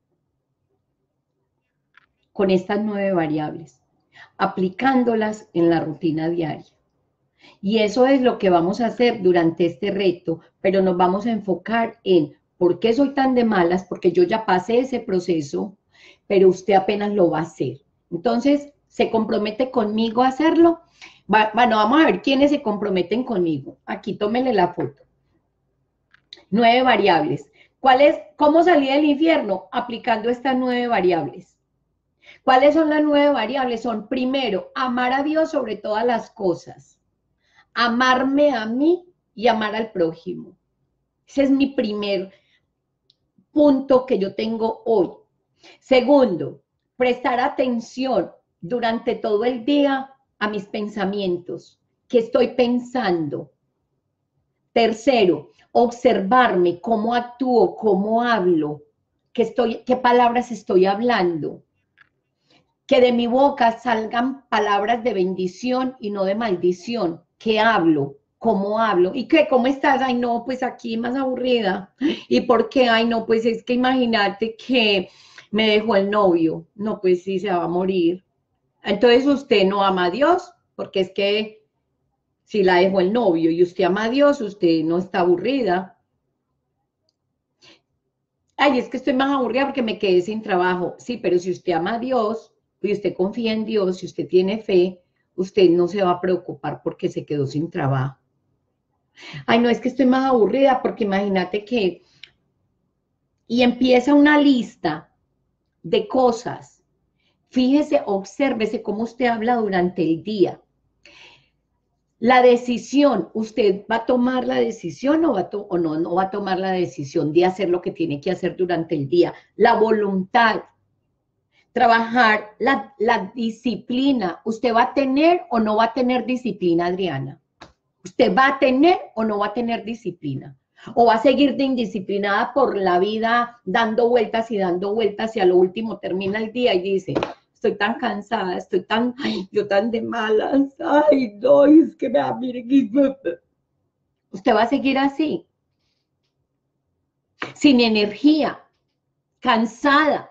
Con estas nueve variables, aplicándolas en la rutina diaria. Y eso es lo que vamos a hacer durante este reto, pero nos vamos a enfocar en por qué soy tan de malas, porque yo ya pasé ese proceso, pero usted apenas lo va a hacer. Entonces, ¿se compromete conmigo a hacerlo? Va, bueno, vamos a ver quiénes se comprometen conmigo. Aquí, tómele la foto. Nueve variables. ¿Cuál es, cómo salí del infierno? Aplicando estas nueve variables. ¿Cuáles son las nueve variables? Son, primero, amar a Dios sobre todas las cosas. Amarme a mí y amar al prójimo. Ese es mi primer punto que yo tengo hoy. Segundo, prestar atención durante todo el día a mis pensamientos. ¿Qué estoy pensando? Tercero, observarme cómo actúo, cómo hablo, qué, estoy, qué palabras estoy hablando. Que de mi boca salgan palabras de bendición y no de maldición. ¿Qué hablo? ¿Cómo hablo? ¿Y qué? ¿Cómo estás? Ay, no, pues aquí más aburrida. ¿Y por qué? Ay, no, pues es que imagínate que me dejó el novio. No, pues sí, se va a morir. Entonces usted no ama a Dios, porque es que si la dejó el novio y usted ama a Dios, usted no está aburrida. Ay, es que estoy más aburrida porque me quedé sin trabajo. Sí, pero si usted ama a Dios y usted confía en Dios, si usted tiene fe, usted no se va a preocupar porque se quedó sin trabajo. Ay, no, es que estoy más aburrida porque imagínate que... Y empieza una lista de cosas. Fíjese, obsérvese cómo usted habla durante el día. La decisión, ¿usted va a tomar la decisión o, va a o no, no va a tomar la decisión de hacer lo que tiene que hacer durante el día? La voluntad, trabajar la, la disciplina. ¿Usted va a tener o no va a tener disciplina, Adriana? ¿Usted va a tener o no va a tener disciplina? ¿O va a seguir de indisciplinada por la vida dando vueltas y dando vueltas y a lo último termina el día y dice, estoy tan cansada, estoy tan, ay, yo tan de malas, ay, no, es que me da, miren, usted va a seguir así, sin energía, cansada,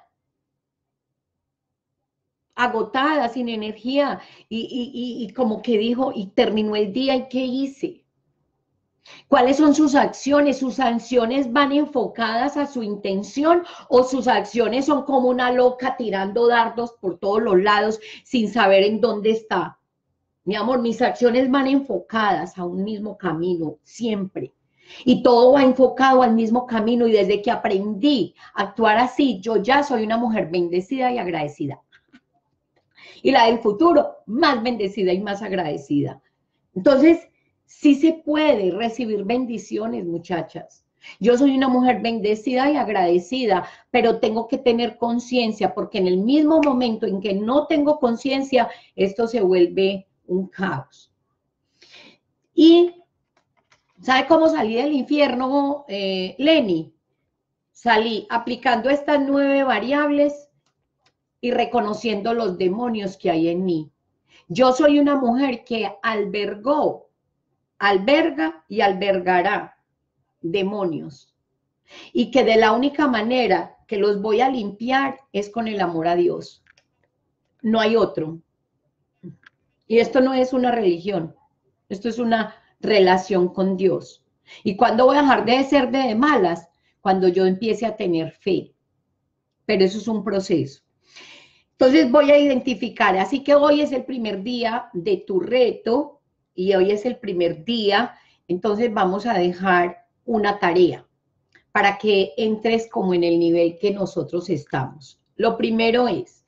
agotada, sin energía, y, y, y, y como que dijo, y terminó el día, ¿y qué hice? ¿Cuáles son sus acciones? ¿Sus acciones van enfocadas a su intención o sus acciones son como una loca tirando dardos por todos los lados sin saber en dónde está? Mi amor, mis acciones van enfocadas a un mismo camino, siempre. Y todo va enfocado al mismo camino y desde que aprendí a actuar así, yo ya soy una mujer bendecida y agradecida. Y la del futuro, más bendecida y más agradecida. Entonces, sí se puede recibir bendiciones, muchachas. Yo soy una mujer bendecida y agradecida, pero tengo que tener conciencia, porque en el mismo momento en que no tengo conciencia, esto se vuelve un caos. Y, ¿sabe cómo salí del infierno, eh, Lenny? Salí aplicando estas nueve variables y reconociendo los demonios que hay en mí. Yo soy una mujer que albergó, alberga y albergará demonios. Y que de la única manera que los voy a limpiar es con el amor a Dios. No hay otro. Y esto no es una religión. Esto es una relación con Dios. ¿Y cuándo voy a dejar de ser de malas? Cuando yo empiece a tener fe. Pero eso es un proceso. Entonces voy a identificar. Así que hoy es el primer día de tu reto. Y hoy es el primer día, entonces vamos a dejar una tarea para que entres como en el nivel que nosotros estamos. Lo primero es,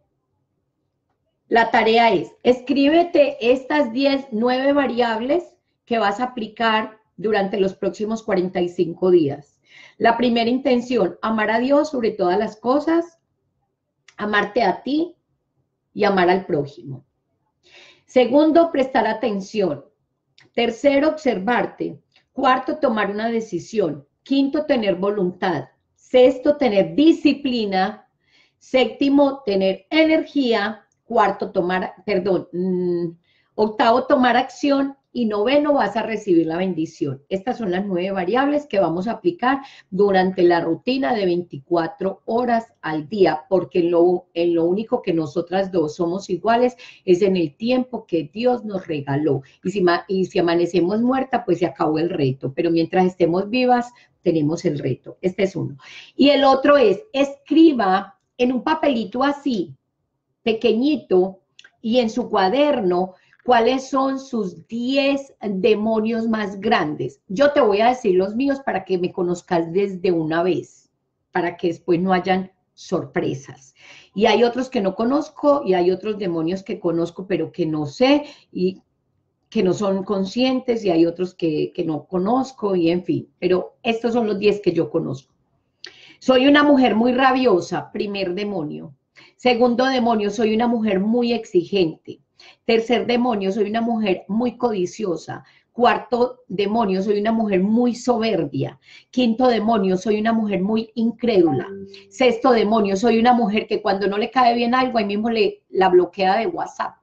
la tarea es, escríbete estas diez, nueve variables que vas a aplicar durante los próximos cuarenta y cinco días. La primera intención, amar a Dios sobre todas las cosas, amarte a ti y amar al prójimo. Segundo, prestar atención. Tercero, observarte. Cuarto, tomar una decisión. Quinto, tener voluntad. Sexto, tener disciplina. Séptimo, tener energía. Cuarto, tomar, perdón, mmm, octavo, tomar acción. Y noveno, vas a recibir la bendición. Estas son las nueve variables que vamos a aplicar durante la rutina de veinticuatro horas al día, porque en lo, en lo único que nosotras dos somos iguales es en el tiempo que Dios nos regaló. Y si, y si amanecemos muertas, pues se acabó el reto, pero mientras estemos vivas, tenemos el reto. Este es uno. Y el otro es, escriba en un papelito así, pequeñito, y en su cuaderno, ¿cuáles son sus diez demonios más grandes? Yo te voy a decir los míos para que me conozcas desde una vez, para que después no hayan sorpresas. Y hay otros que no conozco y hay otros demonios que conozco, pero que no sé y que no son conscientes y hay otros que, que no conozco y en fin. Pero estos son los diez que yo conozco. Soy una mujer muy rabiosa, primer demonio. Segundo demonio, soy una mujer muy exigente. Tercer demonio, soy una mujer muy codiciosa. Cuarto demonio, soy una mujer muy soberbia. Quinto demonio, soy una mujer muy incrédula. Sexto demonio, soy una mujer que cuando no le cae bien algo, ahí mismo le, la bloquea de WhatsApp.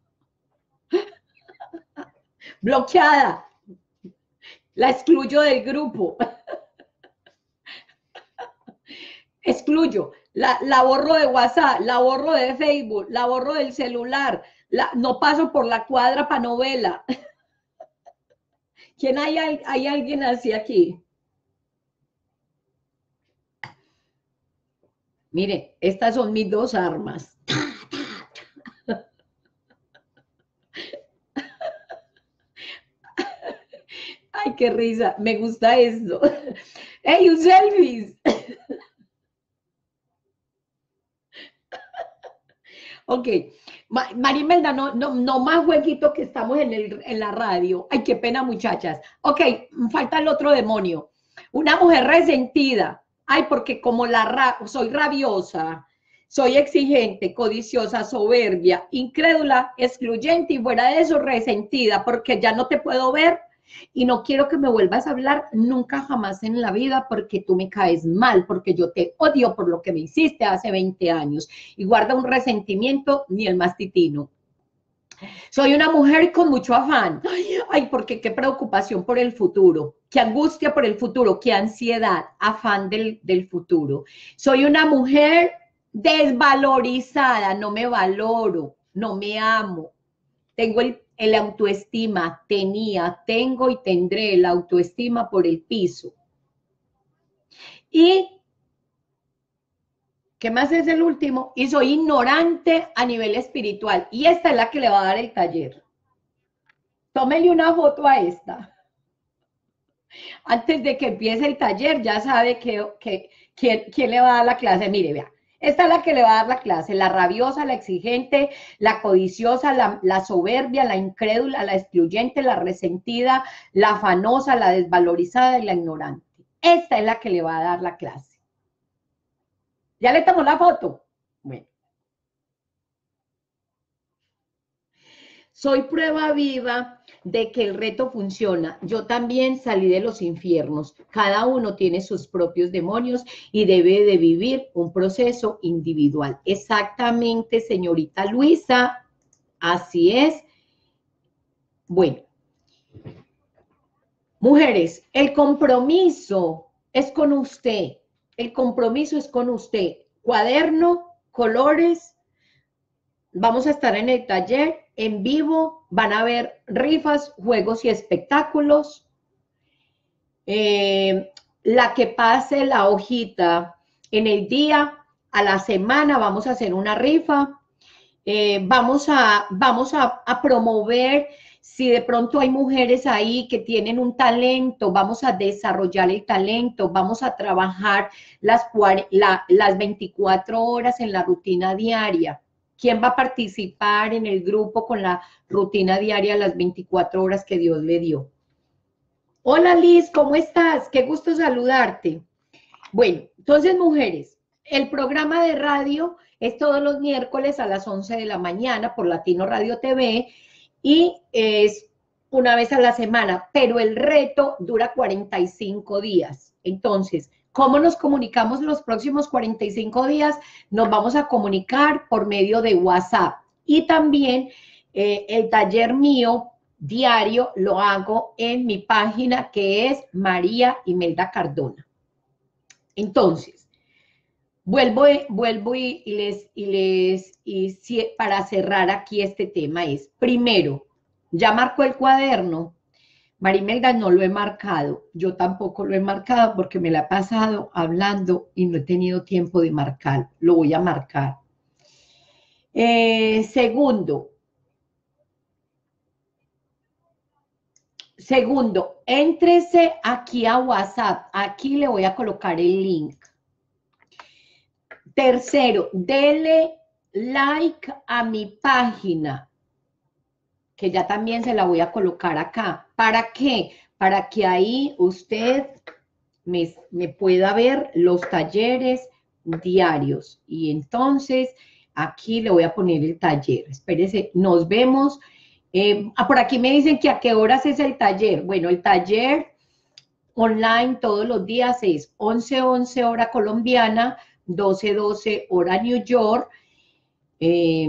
Bloqueada. La excluyo del grupo. Excluyo. La, la borro de WhatsApp, la borro de Facebook, la borro del celular. La, no paso por la cuadra para novela. ¿Quién hay, hay alguien así aquí? Mire, estas son mis dos armas. Ay, qué risa, me gusta esto. ¡Ey, un selfie! Ok. Marimelda, no, no, no más jueguito que estamos en, el, en la radio. Ay, qué pena, muchachas. Ok, falta el otro demonio. Una mujer resentida. Ay, porque como la ra soy rabiosa, soy exigente, codiciosa, soberbia, incrédula, excluyente y fuera de eso resentida, porque ya no te puedo ver y no quiero que me vuelvas a hablar nunca jamás en la vida porque tú me caes mal, porque yo te odio por lo que me hiciste hace veinte años y guarda un resentimiento ni el más titino. Soy una mujer con mucho afán. Ay, ay, porque qué preocupación por el futuro, qué angustia por el futuro, qué ansiedad, afán del, del futuro. Soy una mujer desvalorizada, no me valoro, no me amo. Tengo el, el autoestima, tenía, tengo y tendré la autoestima por el piso. Y, ¿qué más es el último? Y soy ignorante a nivel espiritual. Y esta es la que le va a dar el taller. Tómele una foto a esta. Antes de que empiece el taller, ya sabe que, que, quién, quién le va a dar la clase. Mire, vea. Esta es la que le va a dar la clase, la rabiosa, la exigente, la codiciosa, la, la soberbia, la incrédula, la excluyente, la resentida, la afanosa, la desvalorizada y la ignorante. Esta es la que le va a dar la clase. ¿Ya le tomó la foto? Bueno. Soy prueba viva de que el reto funciona. Yo también salí de los infiernos. Cada uno tiene sus propios demonios y debe de vivir un proceso individual. Exactamente, señorita Luisa. Así es. Bueno. Mujeres, el compromiso es con usted. El compromiso es con usted. Cuaderno, colores. Vamos a estar en el taller en vivo, van a haber rifas, juegos y espectáculos. Eh, la que pase la hojita en el día, a la semana, vamos a hacer una rifa. Eh, vamos a, vamos a, a promover, si de pronto hay mujeres ahí que tienen un talento, vamos a desarrollar el talento, vamos a trabajar las, la, las veinticuatro horas en la rutina diaria. ¿Quién va a participar en el grupo con la rutina diaria las veinticuatro horas que Dios le dio? Hola Liz, ¿cómo estás? Qué gusto saludarte. Bueno, entonces mujeres, el programa de radio es todos los miércoles a las once de la mañana por Latino Radio T V y es una vez a la semana, pero el reto dura cuarenta y cinco días. Entonces, ¿cómo nos comunicamos los próximos cuarenta y cinco días? Nos vamos a comunicar por medio de WhatsApp. Y también eh, el taller mío diario lo hago en mi página que es María Imelda Cardona. Entonces, vuelvo, vuelvo y, y les, y les y si, para cerrar aquí este tema es, primero, ya marcó el cuaderno. Marimelda, no lo he marcado, yo tampoco lo he marcado porque me la he pasado hablando y no he tenido tiempo de marcar, lo voy a marcar. Eh, segundo, segundo, éntrese aquí a WhatsApp, aquí le voy a colocar el link. Tercero, dele like a mi página, que ya también se la voy a colocar acá. ¿Para qué? Para que ahí usted me, me pueda ver los talleres diarios. Y entonces aquí le voy a poner el taller. Espérese, nos vemos. Eh, ah, por aquí me dicen que a qué horas es el taller. Bueno, el taller online todos los días es once once hora colombiana, doce doce hora New York. Eh,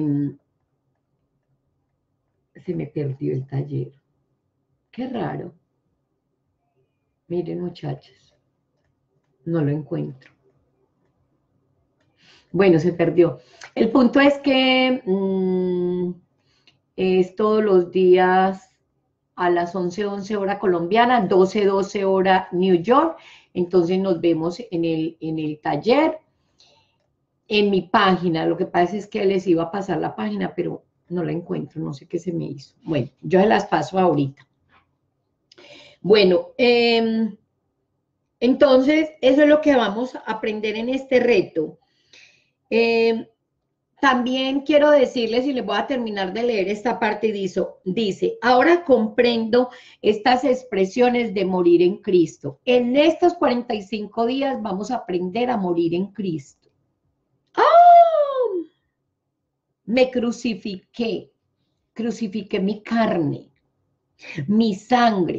se me perdió el taller. Qué raro. Miren, muchachos. No lo encuentro. Bueno, se perdió. El punto es que mmm, es todos los días a las once once hora colombiana, doce doce hora New York. Entonces nos vemos en el, en el taller, en mi página. Lo que pasa es que les iba a pasar la página, pero no la encuentro, no sé qué se me hizo. Bueno, yo se las paso ahorita. Bueno, eh, entonces eso es lo que vamos a aprender en este reto. Eh, también quiero decirles, y les voy a terminar de leer esta parte, dice, dice, ahora comprendo estas expresiones de morir en Cristo. En estos cuarenta y cinco días vamos a aprender a morir en Cristo. ¡Oh! Me crucifiqué, crucifiqué mi carne, mi sangre,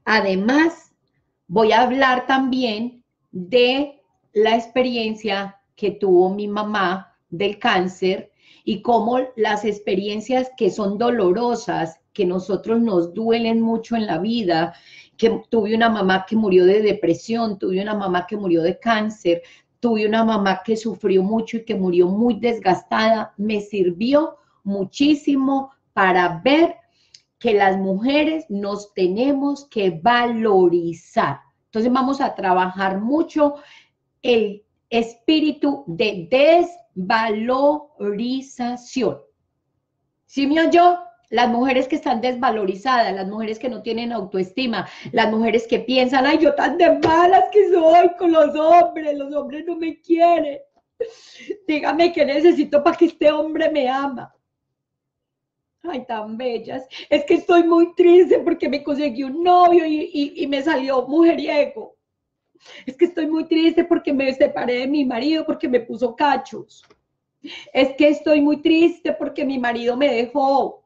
además, voy a hablar también de la experiencia que tuvo mi mamá del cáncer y cómo las experiencias que son dolorosas, que nosotros nos duelen mucho en la vida, que tuve una mamá que murió de depresión, tuve una mamá que murió de cáncer, tuve una mamá que sufrió mucho y que murió muy desgastada, me sirvió muchísimo para ver que las mujeres nos tenemos que valorizar. Entonces vamos a trabajar mucho el espíritu de desvalorización. ¿Sí me oyó? Las mujeres que están desvalorizadas, las mujeres que no tienen autoestima, las mujeres que piensan, ay, yo tan de malas que soy con los hombres, los hombres no me quieren. Dígame qué necesito para que este hombre me ama. Ay, tan bellas. Es que estoy muy triste porque me conseguí un novio y, y, y me salió mujeriego. Es que estoy muy triste porque me separé de mi marido porque me puso cachos. Es que estoy muy triste porque mi marido me dejó.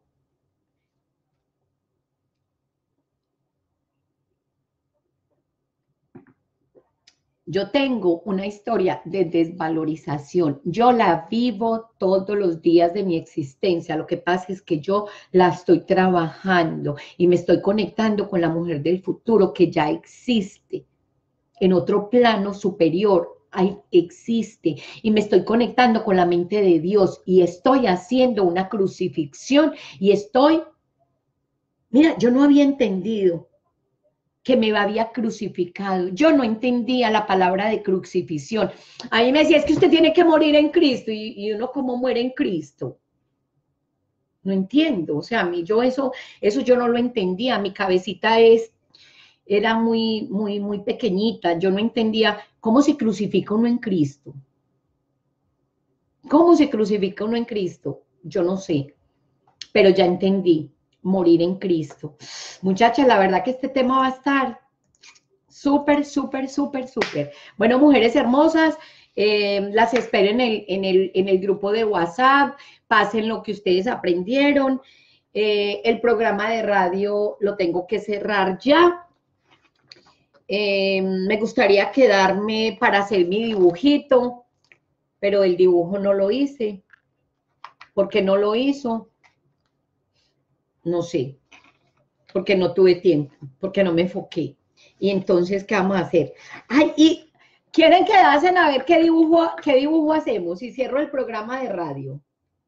Yo tengo una historia de desvalorización. Yo la vivo todos los días de mi existencia. Lo que pasa es que yo la estoy trabajando y me estoy conectando con la mujer del futuro que ya existe en otro plano superior. Ahí existe y me estoy conectando con la mente de Dios y estoy haciendo una crucifixión y estoy, mira, yo no había entendido que me había crucificado. Yo no entendía la palabra de crucifixión. A mí me decía, es que usted tiene que morir en Cristo. Y, y uno, ¿cómo muere en Cristo? No entiendo. O sea, a mí yo eso, eso yo no lo entendía. Mi cabecita es, era muy, muy, muy pequeñita. Yo no entendía cómo se crucifica uno en Cristo. ¿Cómo se crucifica uno en Cristo? Yo no sé, pero ya entendí. Morir en Cristo. Muchachas, la verdad que este tema va a estar súper, súper, súper, súper. Bueno, mujeres hermosas, eh, las espero en el, en, el, en el grupo de WhatsApp, pasen lo que ustedes aprendieron. Eh, el programa de radio lo tengo que cerrar ya. Eh, me gustaría quedarme para hacer mi dibujito, pero el dibujo no lo hice. ¿Por qué no lo hizo? No sé, porque no tuve tiempo, porque no me enfoqué. Y entonces, ¿qué vamos a hacer? Ay, y ¿quieren quedarse a ver qué dibujo, qué dibujo hacemos? Y cierro el programa de radio.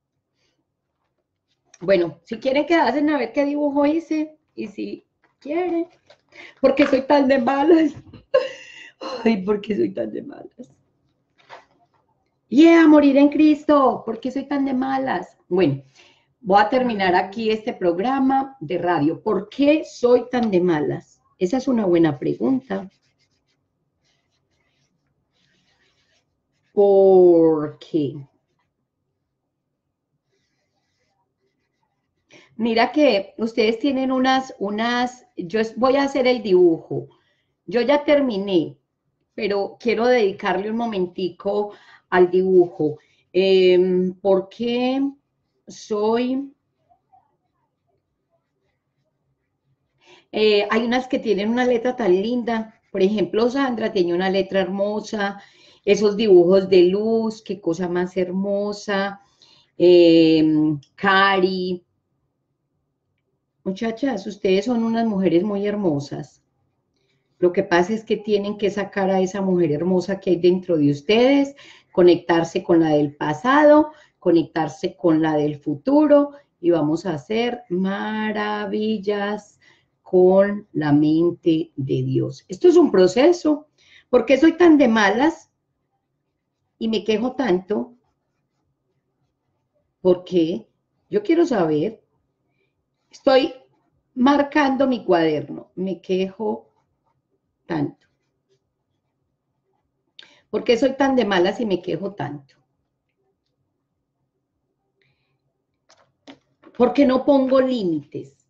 Bueno, si quieren quedarse a ver qué dibujo hice, y si quieren, porque soy tan de malas. Ay, ¿por qué soy tan de malas? Yeah, morir en Cristo, ¿por qué soy tan de malas? Bueno, voy a terminar aquí este programa de radio. ¿Por qué soy tan de malas? Esa es una buena pregunta. ¿Por qué? Mira que ustedes tienen unas, unas, yo voy a hacer el dibujo. Yo ya terminé, pero quiero dedicarle un momentico al dibujo. Eh, ¿Por qué soy? Eh, hay unas que tienen una letra tan linda. Por ejemplo, Sandra tiene una letra hermosa. Esos dibujos de luz, qué cosa más hermosa. Eh, Cari. Muchachas, ustedes son unas mujeres muy hermosas. Lo que pasa es que tienen que sacar a esa mujer hermosa que hay dentro de ustedes, conectarse con la del pasado, conectarse con la del futuro y vamos a hacer maravillas con la mente de Dios. Esto es un proceso. ¿Por qué soy tan de malas y me quejo tanto? ¿Por qué? Yo quiero saber. Estoy marcando mi cuaderno. Me quejo tanto. ¿Por qué soy tan de malas y me quejo tanto? ¿Por qué no pongo límites?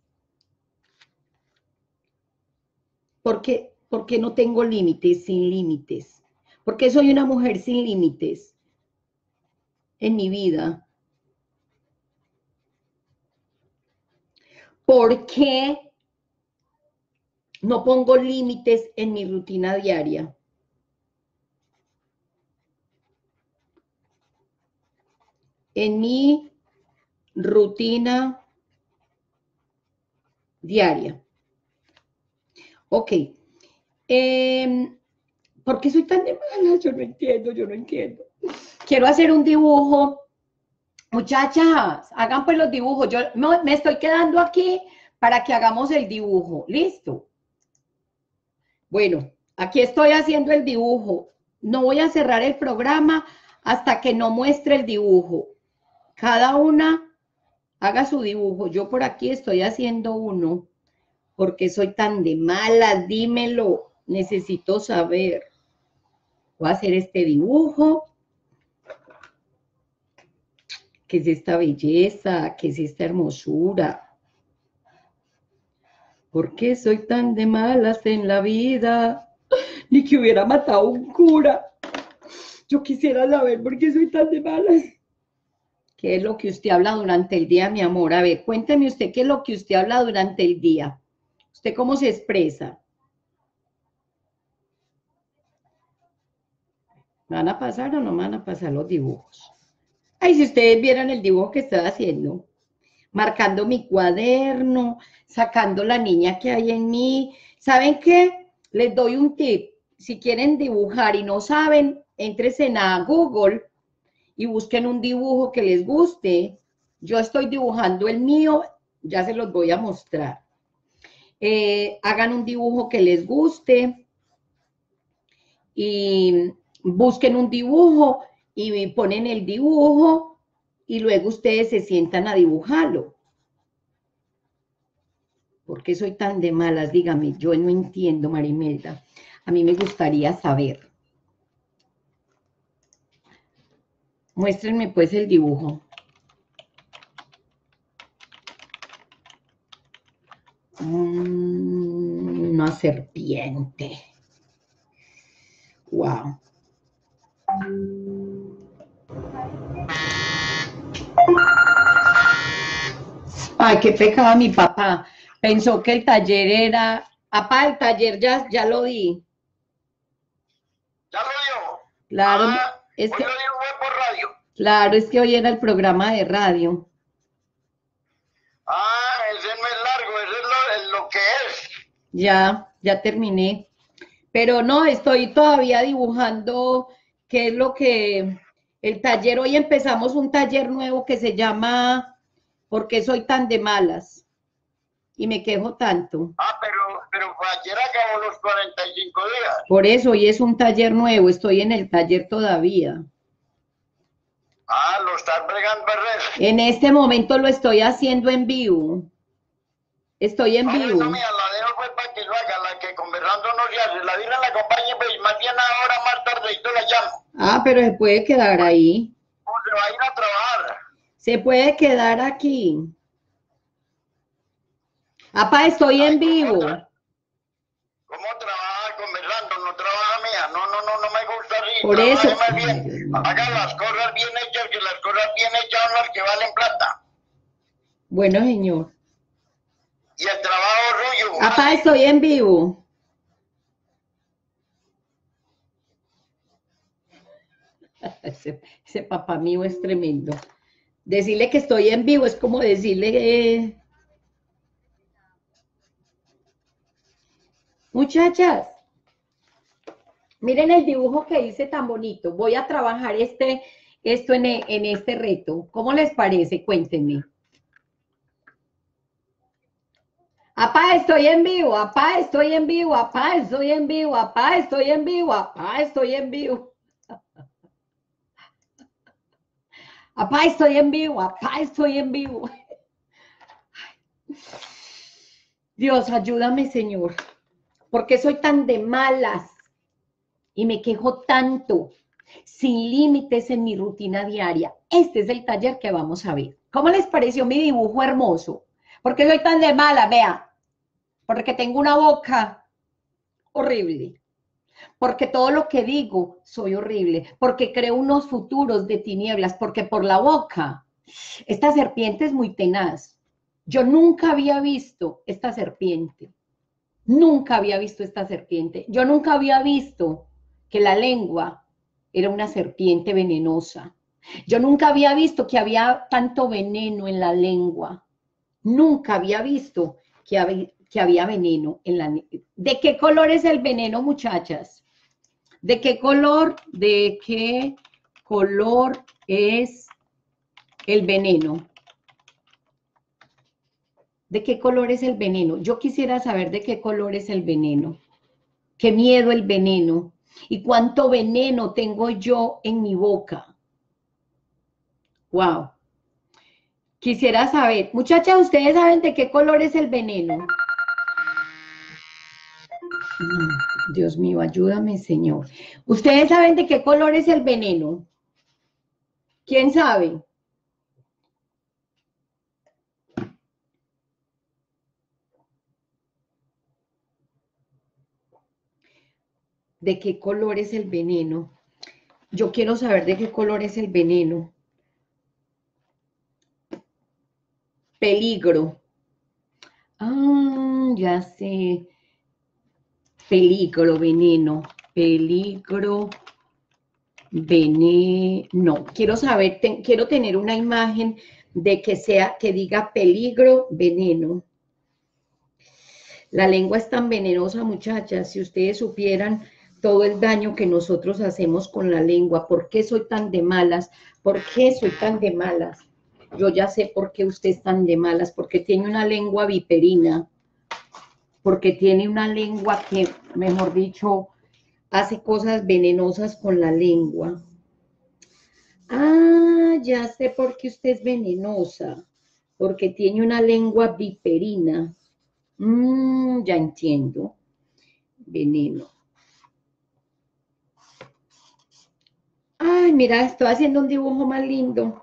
¿Por qué, por qué no tengo límites sin límites? ¿Por qué soy una mujer sin límites en mi vida? ¿Por qué no pongo límites en mi rutina diaria. En mi rutina diaria. Ok. Eh, ¿Por qué soy tan de malas? Yo no entiendo, yo no entiendo. Quiero hacer un dibujo. Muchachas, hagan pues los dibujos. Yo me, me estoy quedando aquí para que hagamos el dibujo. ¿Listo? Bueno, aquí estoy haciendo el dibujo. No voy a cerrar el programa hasta que no muestre el dibujo. Cada una haga su dibujo. Yo por aquí estoy haciendo uno. ¿Por qué soy tan de malas? Dímelo. Necesito saber. Voy a hacer este dibujo. ¿Qué es esta belleza? ¿Qué es esta hermosura? ¿Por qué soy tan de malas en la vida? Ni que hubiera matado a un cura. Yo quisiera saber por qué soy tan de malas. ¿Qué es lo que usted habla durante el día, mi amor? A ver, cuénteme usted qué es lo que usted habla durante el día. ¿Usted cómo se expresa? ¿Me van a pasar o no me van a pasar los dibujos? Ay, si ustedes vieran el dibujo que estoy haciendo. Marcando mi cuaderno, sacando la niña que hay en mí. ¿Saben qué? Les doy un tip. Si quieren dibujar y no saben, entren a Google y busquen un dibujo que les guste. Yo estoy dibujando el mío, ya se los voy a mostrar. Eh, hagan un dibujo que les guste y busquen un dibujo y ponen el dibujo y luego ustedes se sientan a dibujarlo. ¿Por qué soy tan de malas? Dígame, yo no entiendo, Marimelda. A mí me gustaría saber. Muéstrenme pues el dibujo. Mm, una serpiente. Wow. Ay, qué pecado mi papá. Pensó que el taller era... Papá, el taller ya, ya lo di. ¿Ya lo dio? Claro, Ah, es hoy que... lo digo por radio. Claro, es que hoy era el programa de radio. Ah, ese no es largo, ese es lo, lo que es. Ya, ya terminé. Pero no, estoy todavía dibujando qué es lo que... El taller, hoy empezamos un taller nuevo que se llama ¿Por qué soy tan de malas? Y me quejo tanto. Ah, pero, pero ayer acabó los cuarenta y cinco días. Por eso, hoy es un taller nuevo, estoy en el taller todavía. Ah, lo estás bregando a red. En este momento lo estoy haciendo en vivo. Estoy en Ahora vivo. esa mía la dejo pues para que lo haga, la que conversando no se hace. La dile a la compañía, pues más bien ahora más tardecito la llamo. Ah, pero se puede quedar ahí. ¿Cómo se va a ir a trabajar? Se puede quedar aquí. Papá, estoy en vivo. ¿Cómo trabaja conversando? No trabaja mía. No, no, no, no me gusta así. Por Trabaje eso. más bien. Haga las cosas bien hechas, que las cosas bien hechas son las que valen plata. Bueno, señor. Y el trabajo suyo. Papá, estoy en vivo. Ese, ese papá mío es tremendo. Decirle que estoy en vivo es como decirle... Eh... Muchachas, miren el dibujo que hice tan bonito. Voy a trabajar este, esto en, en este reto. ¿Cómo les parece? Cuéntenme. Apá, estoy en vivo, apá, estoy en vivo, apá, estoy en vivo, apá, estoy en vivo, apá, estoy en vivo. Apá, estoy en vivo, apá, estoy en vivo. Dios, ayúdame, Señor. ¿Por qué soy tan de malas y me quejo tanto? Sin límites en mi rutina diaria. Este es el taller que vamos a ver. ¿Cómo les pareció mi dibujo hermoso? ¿Por qué soy tan de mala? Vea, porque tengo una boca horrible. Porque todo lo que digo soy horrible. Porque creo unos futuros de tinieblas. Porque por la boca, esta serpiente es muy tenaz. Yo nunca había visto esta serpiente. Nunca había visto esta serpiente. Yo nunca había visto que la lengua era una serpiente venenosa. Yo nunca había visto que había tanto veneno en la lengua. Nunca había visto que había, que había veneno en la... ¿De qué color es el veneno, muchachas? ¿De qué color? ¿De qué color es el veneno? ¿De qué color es el veneno? Yo quisiera saber de qué color es el veneno. Qué miedo el veneno. ¿Y cuánto veneno tengo yo en mi boca? Wow. Quisiera saber. Muchachas, ¿ustedes saben de qué color es el veneno? Dios mío, ayúdame, Señor. ¿Ustedes saben de qué color es el veneno? ¿Quién sabe? ¿De qué color es el veneno? Yo quiero saber de qué color es el veneno. Peligro. Ah, ya sé. Peligro, veneno. Peligro, veneno. Quiero saber, te, quiero tener una imagen de que sea, que diga peligro, veneno. La lengua es tan venenosa, muchachas, si ustedes supieran todo el daño que nosotros hacemos con la lengua. ¿Por qué soy tan de malas? ¿Por qué soy tan de malas? Yo ya sé por qué usted es tan de malas, porque tiene una lengua viperina, porque tiene una lengua que, mejor dicho, hace cosas venenosas con la lengua. Ah, ya sé por qué usted es venenosa, porque tiene una lengua viperina. Mm, ya entiendo. Veneno. Ay, mira, estoy haciendo un dibujo más lindo.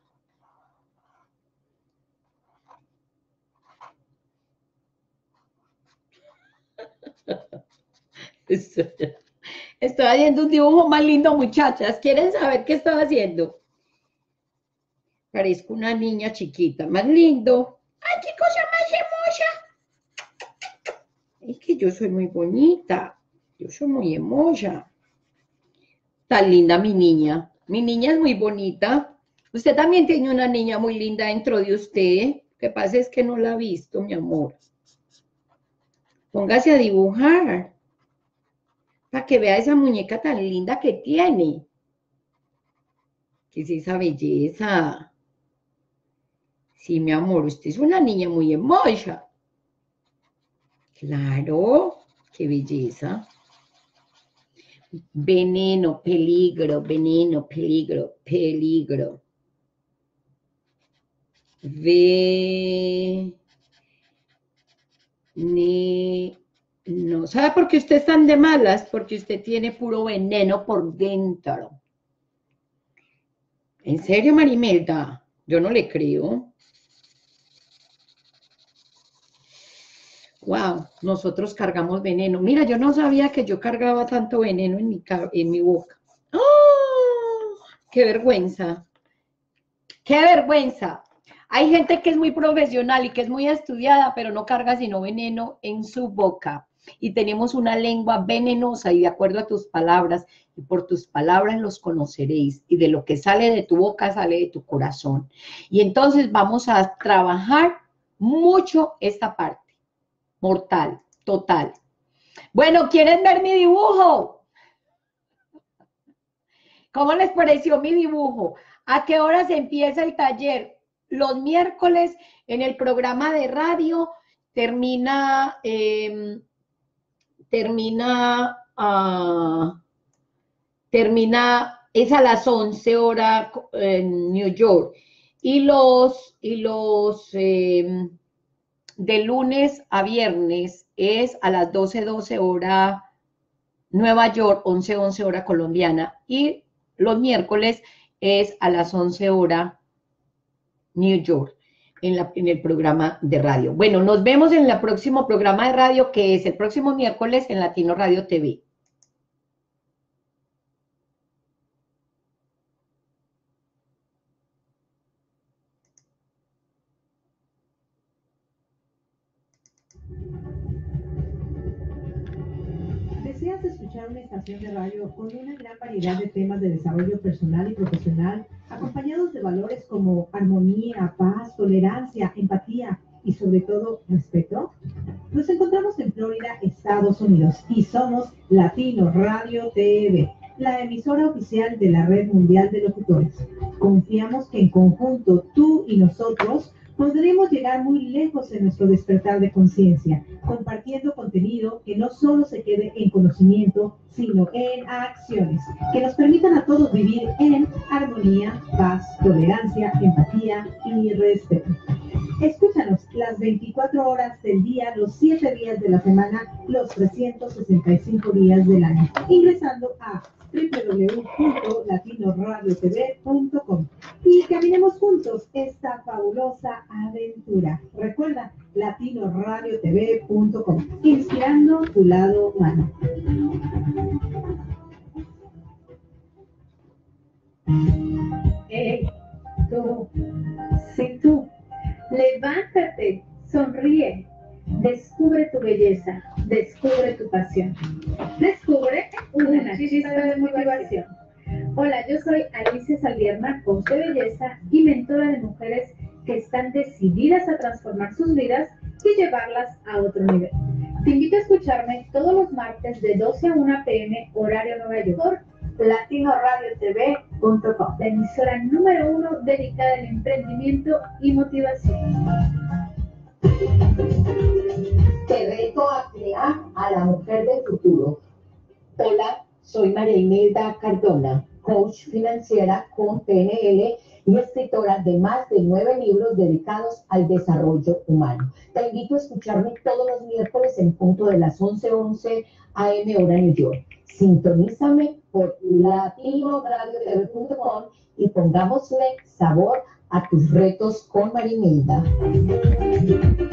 Estoy haciendo un dibujo más lindo, muchachas. ¿Quieren saber qué estoy haciendo? Parezco una niña chiquita. Más lindo. ¡Ay, qué cosa más hermosa! Es que yo soy muy bonita. Yo soy muy hermosa. Tan linda mi niña. Mi niña es muy bonita. Usted también tiene una niña muy linda dentro de usted. Lo que pasa es que no la ha visto, mi amor. Póngase a dibujar. Para que vea esa muñeca tan linda que tiene. ¿Qué es esa belleza? Sí, mi amor, usted es una niña muy hermosa. Claro, qué belleza. Veneno, peligro, veneno, peligro, peligro. Ve... Ni... No, ¿sabe por qué usted es tan de malas? Porque usted tiene puro veneno por dentro. ¿En serio, Marimelda? Yo no le creo. Wow, nosotros cargamos veneno. Mira, yo no sabía que yo cargaba tanto veneno en mi, en mi boca. ¡Oh! ¡Qué vergüenza! ¡Qué vergüenza! Hay gente que es muy profesional y que es muy estudiada, pero no carga sino veneno en su boca. Y tenemos una lengua venenosa y de acuerdo a tus palabras, y por tus palabras los conoceréis, y de lo que sale de tu boca sale de tu corazón. Y entonces vamos a trabajar mucho esta parte. Mortal, total. Bueno, ¿quieren ver mi dibujo? ¿Cómo les pareció mi dibujo? ¿A qué horas empieza el taller? Los miércoles en el programa de radio termina, eh, termina, uh, termina, es a las once horas en New York. Y los, y los, eh, de lunes a viernes es a las doce, doce hora Nueva York, once, once hora colombiana, y los miércoles es a las once hora New York, en, la, en el programa de radio. Bueno, nos vemos en el próximo programa de radio, que es el próximo miércoles en Latino Radio T V. Acabas de escuchar una estación de radio con una gran variedad de temas de desarrollo personal y profesional, acompañados de valores como armonía, paz, tolerancia, empatía y sobre todo respeto. Nos encontramos en Florida, Estados Unidos, y somos Latino Radio T V, la emisora oficial de la Red Mundial de Locutores. Confiamos que en conjunto tú y nosotros podremos llegar muy lejos en nuestro despertar de conciencia, compartiendo contenido que no solo se quede en conocimiento, sino en acciones, que nos permitan a todos vivir en armonía, paz, tolerancia, empatía y respeto. Escúchanos las veinticuatro horas del día, los siete días de la semana, los trescientos sesenta y cinco días del año, ingresando a doble u doble u doble u punto latino radio t v punto com y caminemos juntos esta fabulosa aventura. Recuerda, latino radio t v punto com, inspirando tu lado humano. Hey, tú, sí tú, levántate, sonríe, descubre tu belleza, descubre tu pasión, descubre una chispa de motivación. Hola, yo soy Alicia Salvierna, coach de belleza y mentora de mujeres que están decididas a transformar sus vidas y llevarlas a otro nivel. Te invito a escucharme todos los martes de doce a una p m horario Nueva York por latino radio t v punto com, la emisora número uno dedicada al emprendimiento y motivación. Te reto a crear a la mujer del futuro. Hola, soy María Imelda Cardona, coach financiera con P N L y escritora de más de nueve libros dedicados al desarrollo humano. Te invito a escucharme todos los miércoles en punto de las once once a m hora New York. Sintonízame por latino radio t v punto com y pongámosle sabor a tus retos con María Imelda.